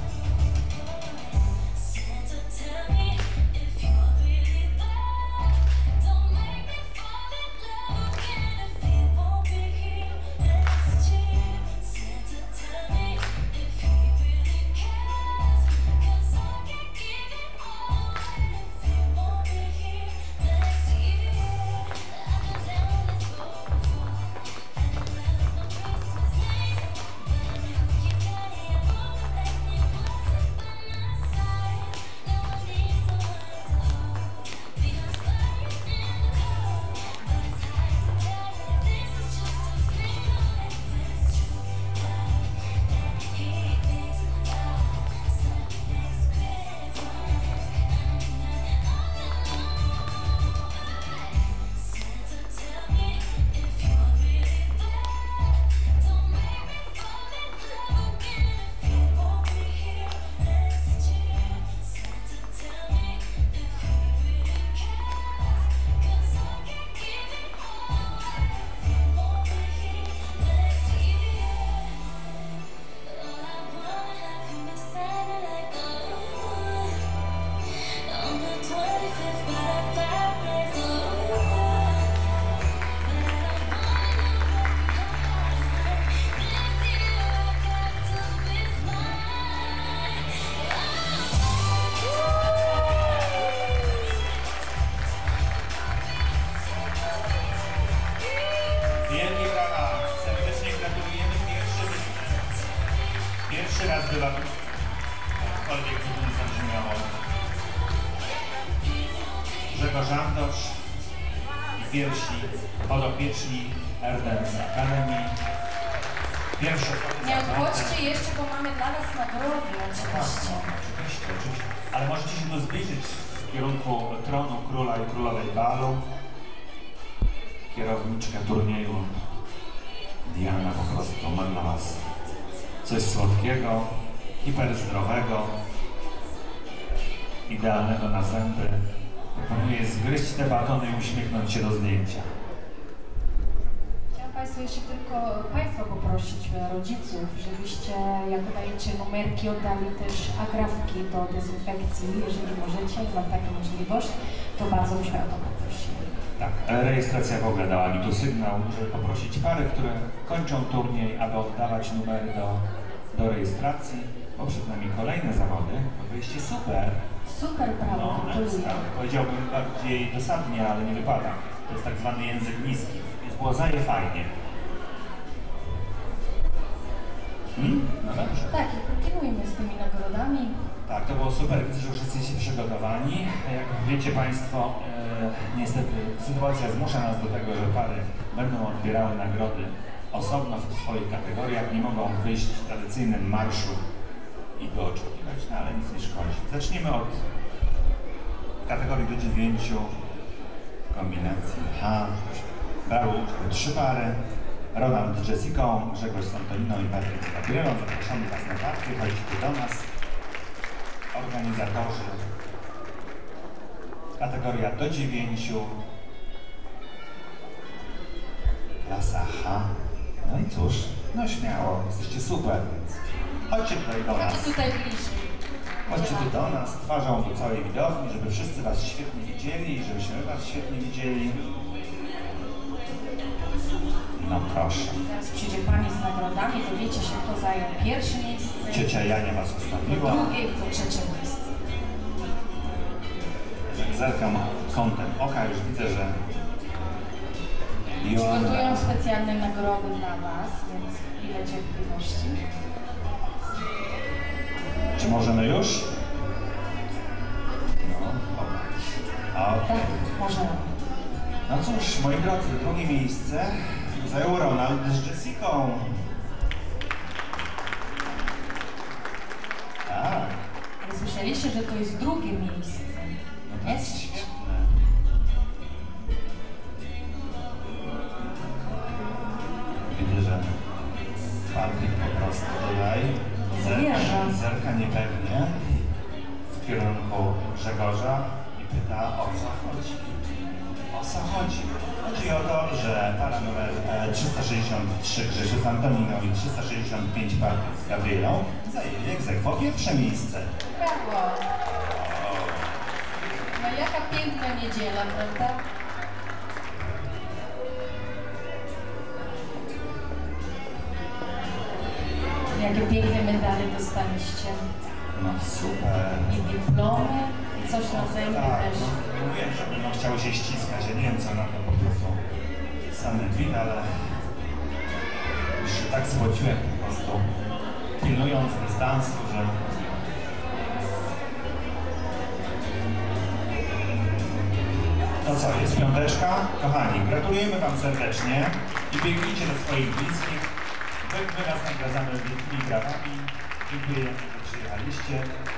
Santa, tell me if you're really there. Don't make me fall in love again if you won't be here next year. Santa, tell me if he really cares. 'Cause I can't give it all away if you won't be here next year. I've been down this road before, and I love on Christmas night. But I knew you got it, I won't let you wasn't by my side. Now I need someone to hold, because fire's in the cold. But it's hard to tell if this is just a feeling, if it's true. That he thinks of so next Christmas, I'm not alone. Santa, tell me if you're really there. Don't make me fall in love again if you won't be here next year. Santa, tell me if he really cares. 'Cause I can't give it all away if you won't be here next year. All I wanna have you beside me like gold. On the twenty-fifth, but I found place, oh. But I don't wanna know what behind. This year I got to be mine. Wielkie brawa. Serdecznie gratulujemy. Pierwszy, pierwszy raz bywa tu. Cokolwiek by to nie zabrzmiało. Grzegorz Antosz i pierwsi podopieczni R Dance Academy. Pierwsze Nie odchodźcie jeszcze, bo mamy dla Was nagrody oczywiście. Oczywiście, oczywiście. Ale możecie się tu zbliżyć w kierunku tronu króla i królowej balu. Kierowniczka turnieju Diana po prostu ma dla Was coś słodkiego, hiperzdrowego, idealnego na zęby. Proponuję zgryźć te batony i uśmiechnąć się do zdjęcia. Chciałam Państwa jeszcze tylko Państwa poprosić, rodziców, żebyście, jak dajecie numerki, oddali też agrafki do dezynfekcji. Jeżeli możecie, ma taką możliwość, to bardzo byśmy o to poprosili. Tak, rejestracja w ogóle dała mi tu sygnał, żeby poprosić pary, które kończą turniej, aby oddawać numery do, do rejestracji, bo przed nami kolejne zawody. To byliście super. Super, brawo, No, gratuluję. tak, powiedziałbym bardziej dosadnie, ale nie wypada. To jest tak zwany język niski, więc było zaje fajnie. Hmm? No dobrze. Tak, i kontynuujemy z tymi nagrodami. Tak, to było super, widzę, że już jesteście przygotowani. Jak wiecie Państwo, e, niestety sytuacja zmusza nas do tego, że pary będą odbierały nagrody osobno w swoich kategoriach, nie mogą wyjść w tradycyjnym marszu i go oczekiwać, no ale nic nie szkodzi. Zaczniemy od kategorii do dziewięciu, kombinacji H. Brały udział trzy pary. Roland z Jessicą, Grzegorz z Antoniną i Patryk z Gabrielą. Zapraszamy Was na party, chodźcie do nas. Organizatorzy. Kategoria do dziewięciu. Klasa H. No i cóż, no śmiało, jesteście super, więc chodźcie tutaj do nas. Chodźcie tutaj bliżej. Chodźcie tu do nas, twarzą do całej widowni, żeby wszyscy Was świetnie widzieli i żebyśmy Was świetnie widzieli. No proszę. Teraz przyjdzie Pani z nagrodami, dowiecie się, kto zajął pierwsze miejsce, Ciocia Jania Was kto ustawiła. drugie i kto trzecie miejsce. Zerkam kątem oka, już widzę, że Joanna. Przygotują specjalne nagrody dla Was, więc ile cierpliwości. Czy możemy już? No, popatrz. Okej. Tak, możemy. No cóż, moi drodzy, drugie miejsce zajął Ronald z Jessicą. Tak, Ale słyszeliście, że to jest drugie miejsce. no to jest świetne. Widzę, że Patryk po prostu tutaj zerka, zerka niepewnie w kierunku Grzegorza i pyta, o co chodzi. O co chodzi? Chodzi o to, że para numer e, trzysta sześćdziesiąt trzy Grzesiu z Antoniną i trzysta sześćdziesiąt pięć Patryk z Gabrielą zajęli egzekwo pierwsze miejsce. Brawo! No jaka piękna niedziela, prawda? Jakie piękne medale dostaliście. No super. I dyplomy, i coś na zęby Tak, też. no, mówiłem, że będą chciały się ściskać, ja nie wiem co na to po prostu sanepid, ale już się tak spociłem po prostu pilnując dystansu, że no co, jest piąteczka? Kochani, gratulujemy Wam serdecznie i biegnijcie do swoich bliskich. Wy, wy nas nagradzamy wielkimi brawami. Dziękuję, że przyjechaliście.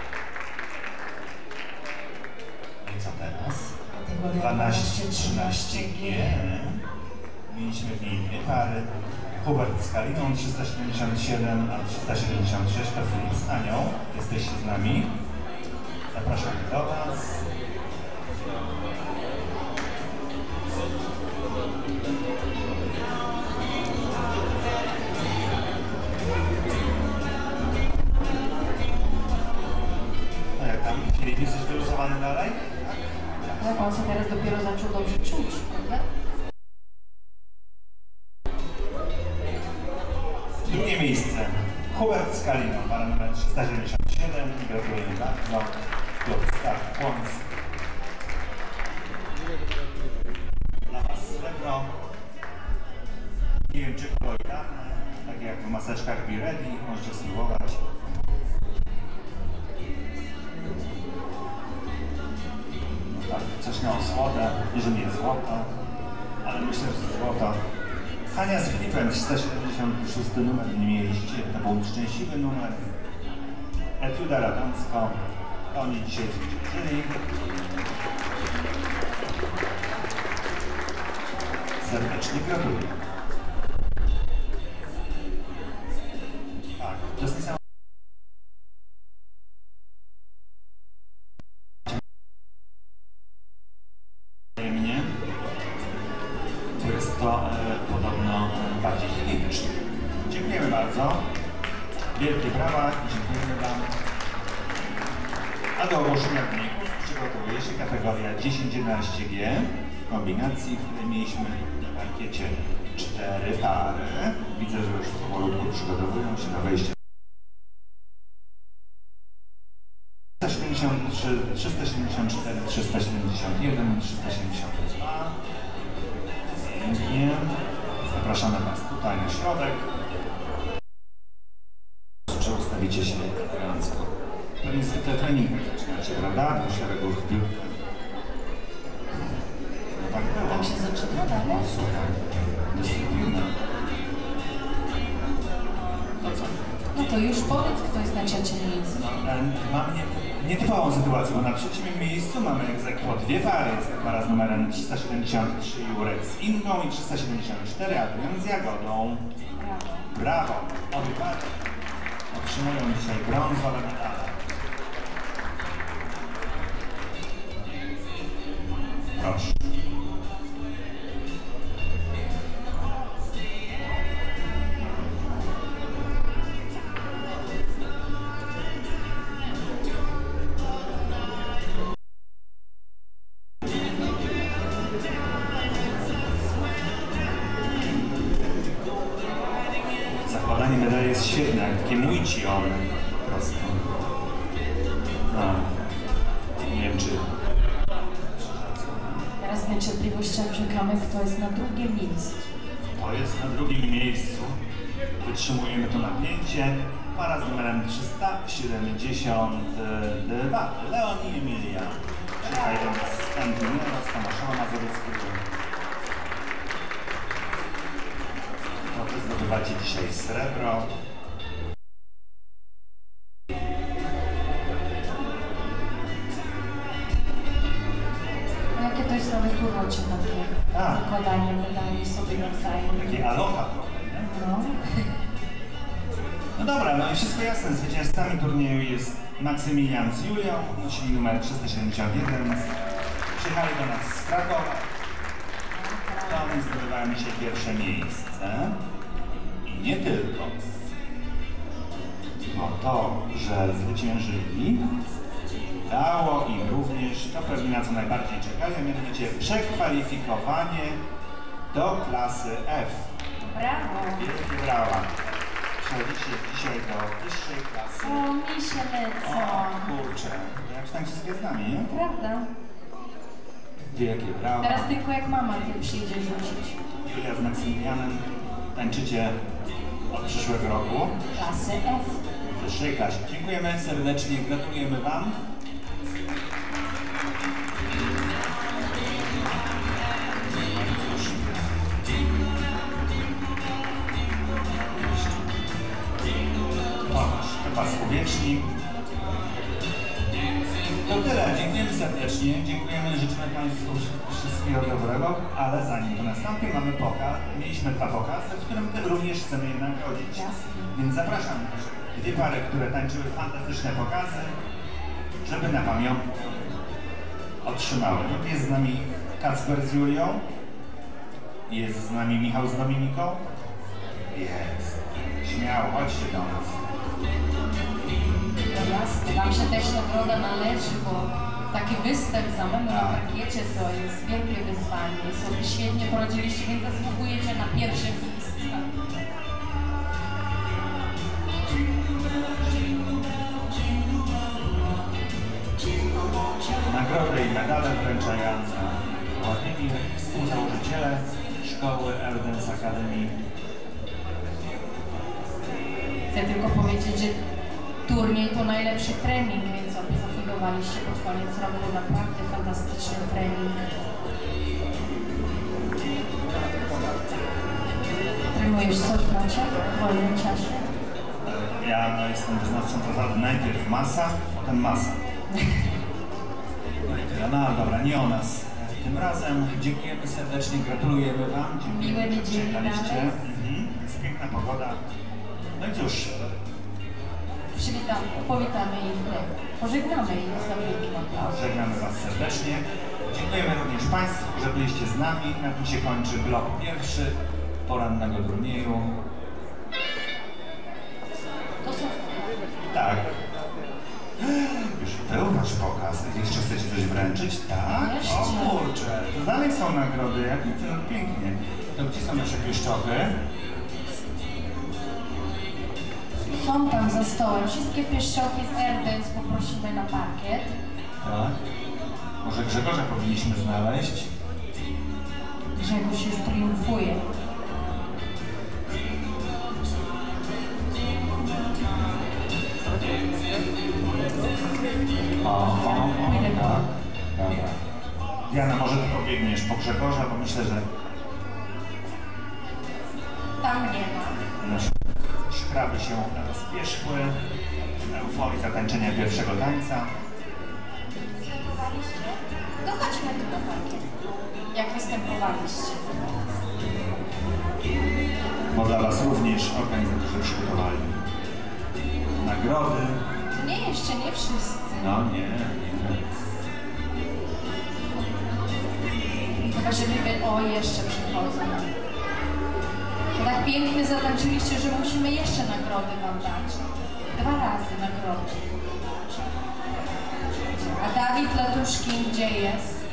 No i co teraz? dwanaście trzynaście G. Mieliśmy w niej dwie pary. Hubert z Kaliną trzysta siedemdziesiąt siedem, a trzysta siedemdziesiąt sześć to Filip z Anią. Jesteście z nami. Zapraszam do Was. No jak tam, Filip, jesteś wyluzowany dalej? Tak? Ale Pan się teraz dopiero zaczął dobrze czuć, prawda? Drugie miejsce. Hubert z Kaliną, para numer trzysta siedemdziesiąt siedem. Gratulujemy bardzo. Klub Start Płomsk. Dla Was srebro. Nie wiem, czy koloidalne, takie jak w maseczkach Be Ready, możecie spróbować. No tak, coś na osłonę. szósty numer nie mieliście, to był szczęśliwy numer. Etiuda Radomsko, oni dzisiaj zwyciężyli. Serdecznie gratuluję. Tak, to jest niesamowite. Mnie, bo jest to e, podobno e, bardziej higieniczne. Dziękujemy bardzo. Wielkie brawa i dziękujemy Wam. A do ogłoszenia wyników przygotowuje się kategoria dziesięć jedenaście G w kombinacji, w której mieliśmy na parkiecie cztery pary. Widzę, że już powolutku przygotowują się na wejście. trzysta siedemdziesiąt trzy, trzysta siedemdziesiąt cztery, trzysta siedemdziesiąt jeden, trzysta siedemdziesiąt dwa. Pięknie. Zapraszamy Was tutaj na środek. Czy ustawicie się elegancko. To niezwykle treningi zaczynacie, prawda? Dwuszeregówki. No tak było. Tam się zaczyna, tak? No słuchaj, dyscyplina. No co? No to już powiedz, kto jest na trzecim miejscu. No, e, mamy nie, nietypową sytuację, bo na trzecim miejscu mamy egzekwo dwie pary. Jest to para z numerem trzysta siedemdziesiąt trzy Jurek z Ingą i trzysta siedemdziesiąt cztery Adrian z Jagodą. Brawo. Brawo! Obie pary otrzymują dzisiaj brązowe medale. Proszę. Zakładanie medali jest świetne, jak takie mójci one po prostu. No, nie wiem czy... Teraz z niecierpliwością czekamy, kto jest na drugim miejscu. To jest na drugim miejscu. Wytrzymujemy to napięcie. Para z numerem trzysta siedemdziesiąt dwa. Leonie Emilia. Przyjechali do nas z Kępina, z Tomaszowa Mazowieckiego. No wy zdobywacie dzisiaj srebro. No jakie to jest nawet urocze takie Tak. zakładanie medali sobie nawzajem. Takie aloha trochę, nie? No. No dobra, no i wszystko jasne. Zwycięzcami turnieju jest Maksymilian z Julią, nosili numer trzysta siedemdziesiąt jeden. Przyjechali do nas z Krakowa. To oni zdobywają dzisiaj pierwsze miejsce. I nie tylko. Bo to, że zwyciężyli, dało im również to pewnie na co najbardziej czekają, mianowicie przekwalifikowanie do klasy F. Brawo. Wielkie brawa. Przechodzicie dzisiaj do wyższej klasy. O, misie lecą. O kurczę, to jak tańczy z gwiazdami, nie? Prawda? Wielkie brawa. Teraz tylko jak mama ty przyjdzie rzucić. Julia z Maksymilianem tańczycie od przyszłego roku Klasy F. w wyższej klasie. Dziękujemy serdecznie, gratulujemy Wam. Tomasz, chyba spowiecznik. To tyle, dziękujemy serdecznie, dziękujemy, życzymy Państwu wszystkiego dobrego, ale zanim to nastąpi, mamy pokaz, mieliśmy dwa pokazy, w którym tym również chcemy je nagrodzić. Więc zapraszam dwie pary, które tańczyły fantastyczne pokazy, żeby na pamiątkę otrzymały. Jest z nami Kacper z Julią, jest z nami Michał z Dominiką, jest. Śmiało, chodźcie do nas. No jasne, wam się też nagroda należy, bo taki występ samemu na Tak. parkiecie to jest wielkie wyzwanie. Sobie świetnie poradziliście, więc zasługujecie na pierwsze miejsce. Nagrody i medale wręczają ładnymi współzałożyciele szkoły Eldens Academy. Chcę tylko powiedzieć, że turniej to najlepszy trening, więc zafigowaliście pod koniec roku naprawdę fantastyczny trening. Trenujesz coś, bracie, w wolnym czasie? Ja no, jestem wyznawcą zasady najpierw masa, potem masa. No i tyle. No ale dobra, nie o nas. Tym razem dziękujemy serdecznie, gratulujemy Wam. Dziękujemy, Miłe że niedzieli przyjechaliście. dalej. Mhm. Jest piękna pogoda. No i cóż, Przywitamy, powitamy ich, pożegnamy ich za wielkim aplauzem. żegnamy Was serdecznie. Dziękujemy również Państwu, że byliście z nami. Na tym się kończy blok pierwszy porannego turnieju. To są... Tak. Już był Wasz pokaz. Jeszcze chcecie coś wręczyć? Tak? Jeszcze. O kurczę, to dalej są nagrody. Jak to pięknie. To gdzie są nasze pieszczochy? Są tam za stołem. Wszystkie pieszczotki z Airdance poprosimy na parkiet. Tak. Może Grzegorza powinniśmy znaleźć? Grzegorz już triumfuje. O, o, o, tak. Dobra. Diana, może ty pobiegniesz po Grzegorza, bo myślę, że Tam nie ma. nasze szkraby się rozpierzchły w euforii zatańczenia pierwszego tańca. Występowaliście? To chodźmy tu na parkiet. Jak występowaliście? Bo dla Was również organizatorzy przygotowali nagrody. Nie, jeszcze nie wszyscy. No nie, nie. Chyba, że wy... O, jeszcze przychodzą. Tak pięknie zatańczyliście, że musimy jeszcze nagrody Wam dać. Dwa razy nagrody. A Dawid Latuszkin gdzie jest?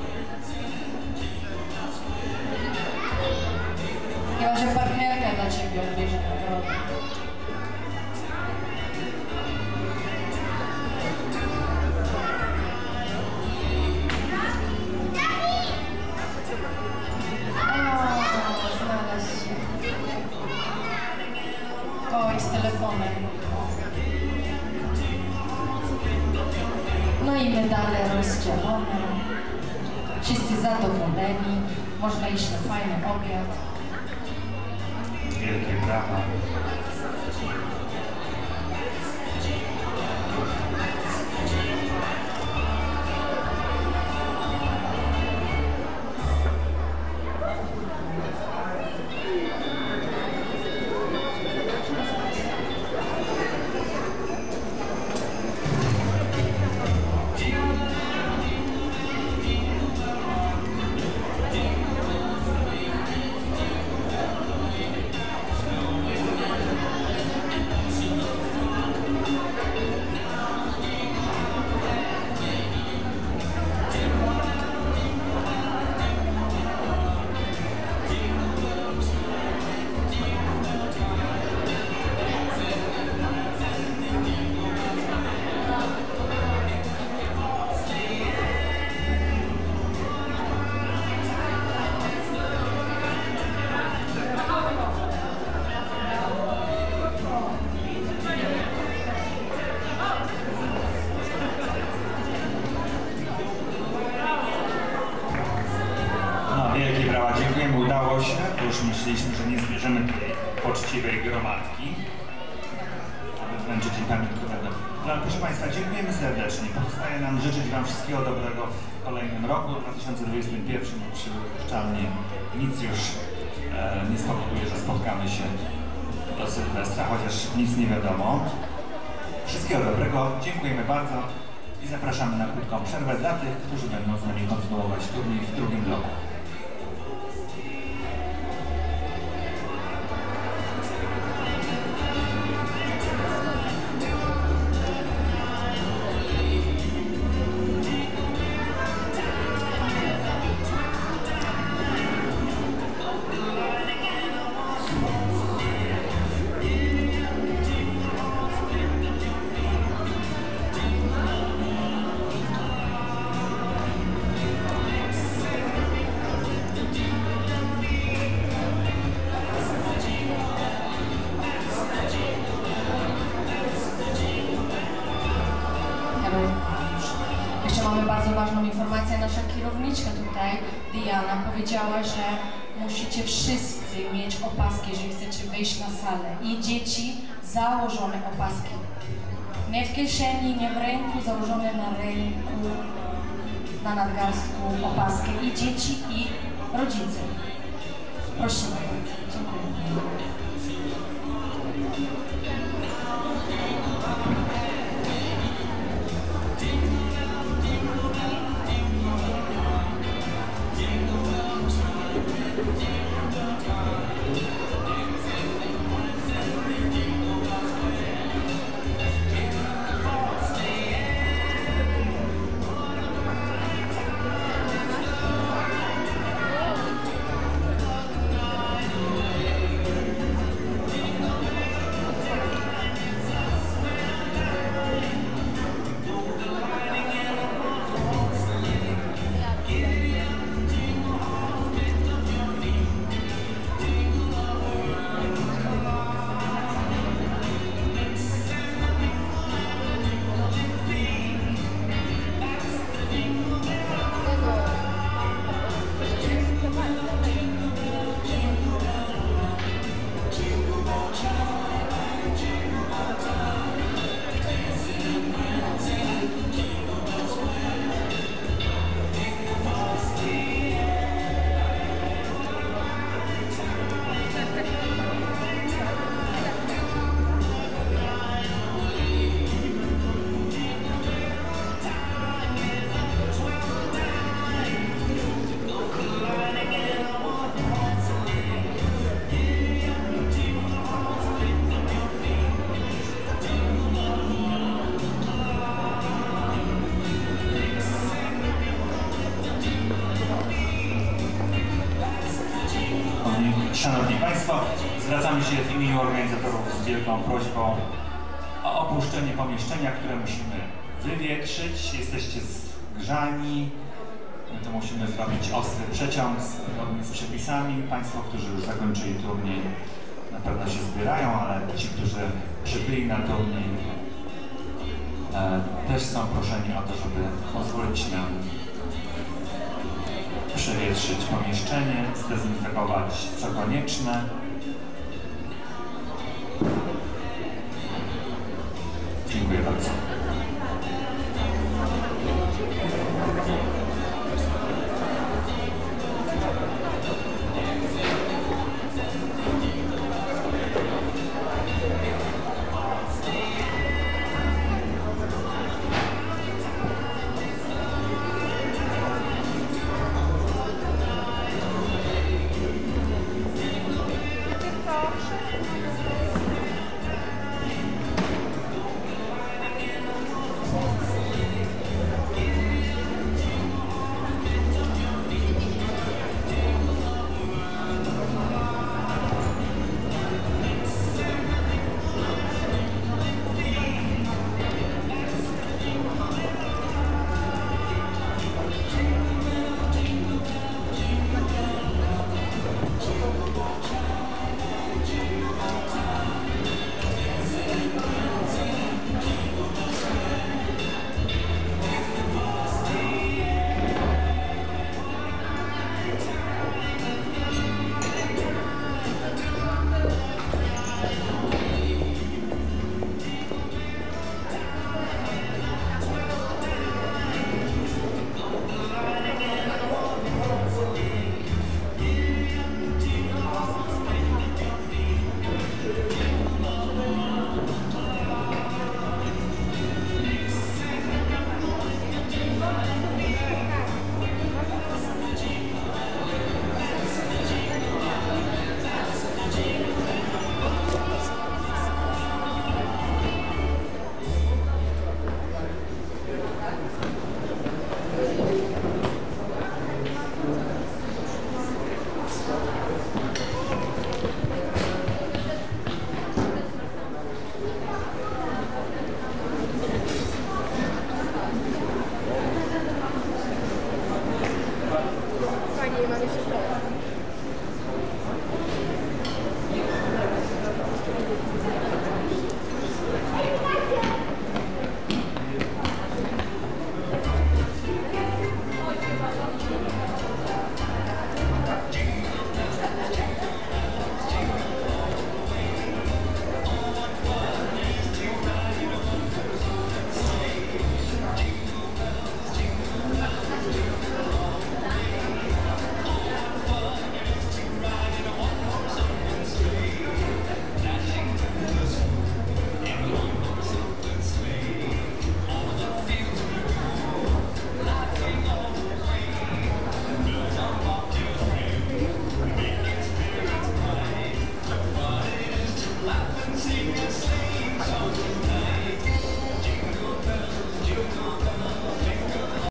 Chyba, że partnerka dla Ciebie odbierze nagrodę. O, znalazł się. Oj, z telefonem. No i medale rozdzielone. Wszyscy zadowoleni. Można iść na fajny obiad. Wielkie brawa. No, wielkie brawa, dziękujemy, udało się. To już myśleliśmy, że nie zbierzemy tej poczciwej gromadki. Aby wręczyć im pamiątkowe. No, proszę Państwa, dziękujemy serdecznie. Pozostaje nam życzyć Wam wszystkiego dobrego w kolejnym roku, dwa tysiące dwudziestym pierwszym. Przypuszczalnie nic już e, nie spowoduje, że spotkamy się do Sylwestra, chociaż nic nie wiadomo. Wszystkiego dobrego, dziękujemy bardzo i zapraszamy na krótką przerwę dla tych, którzy będą z nami kontynuować turniej w drugim bloku. Jeszcze mamy bardzo ważną informację. Nasza kierowniczka tutaj, Diana, powiedziała, że musicie wszyscy mieć opaski, jeżeli chcecie wyjść na salę. I dzieci założone opaski. Nie w kieszeni, nie w ręku, założone na ręku, na nadgarstku opaski. I dzieci, i rodzice. Prosimy bardzo. Dziękuję. Szanowni Państwo, zwracamy się w imieniu organizatorów z wielką prośbą o opuszczenie pomieszczenia, które musimy wywietrzyć. Jesteście zgrzani, my to musimy zrobić ostry przeciąg zgodnie z przepisami. Państwo, którzy już zakończyli turniej, na pewno się zbierają, ale ci, którzy przybyli na turniej, e, też są proszeni o to, żeby pozwolić nam przewietrzyć pomieszczenie, zdezynfekować co konieczne. Dziękuję bardzo.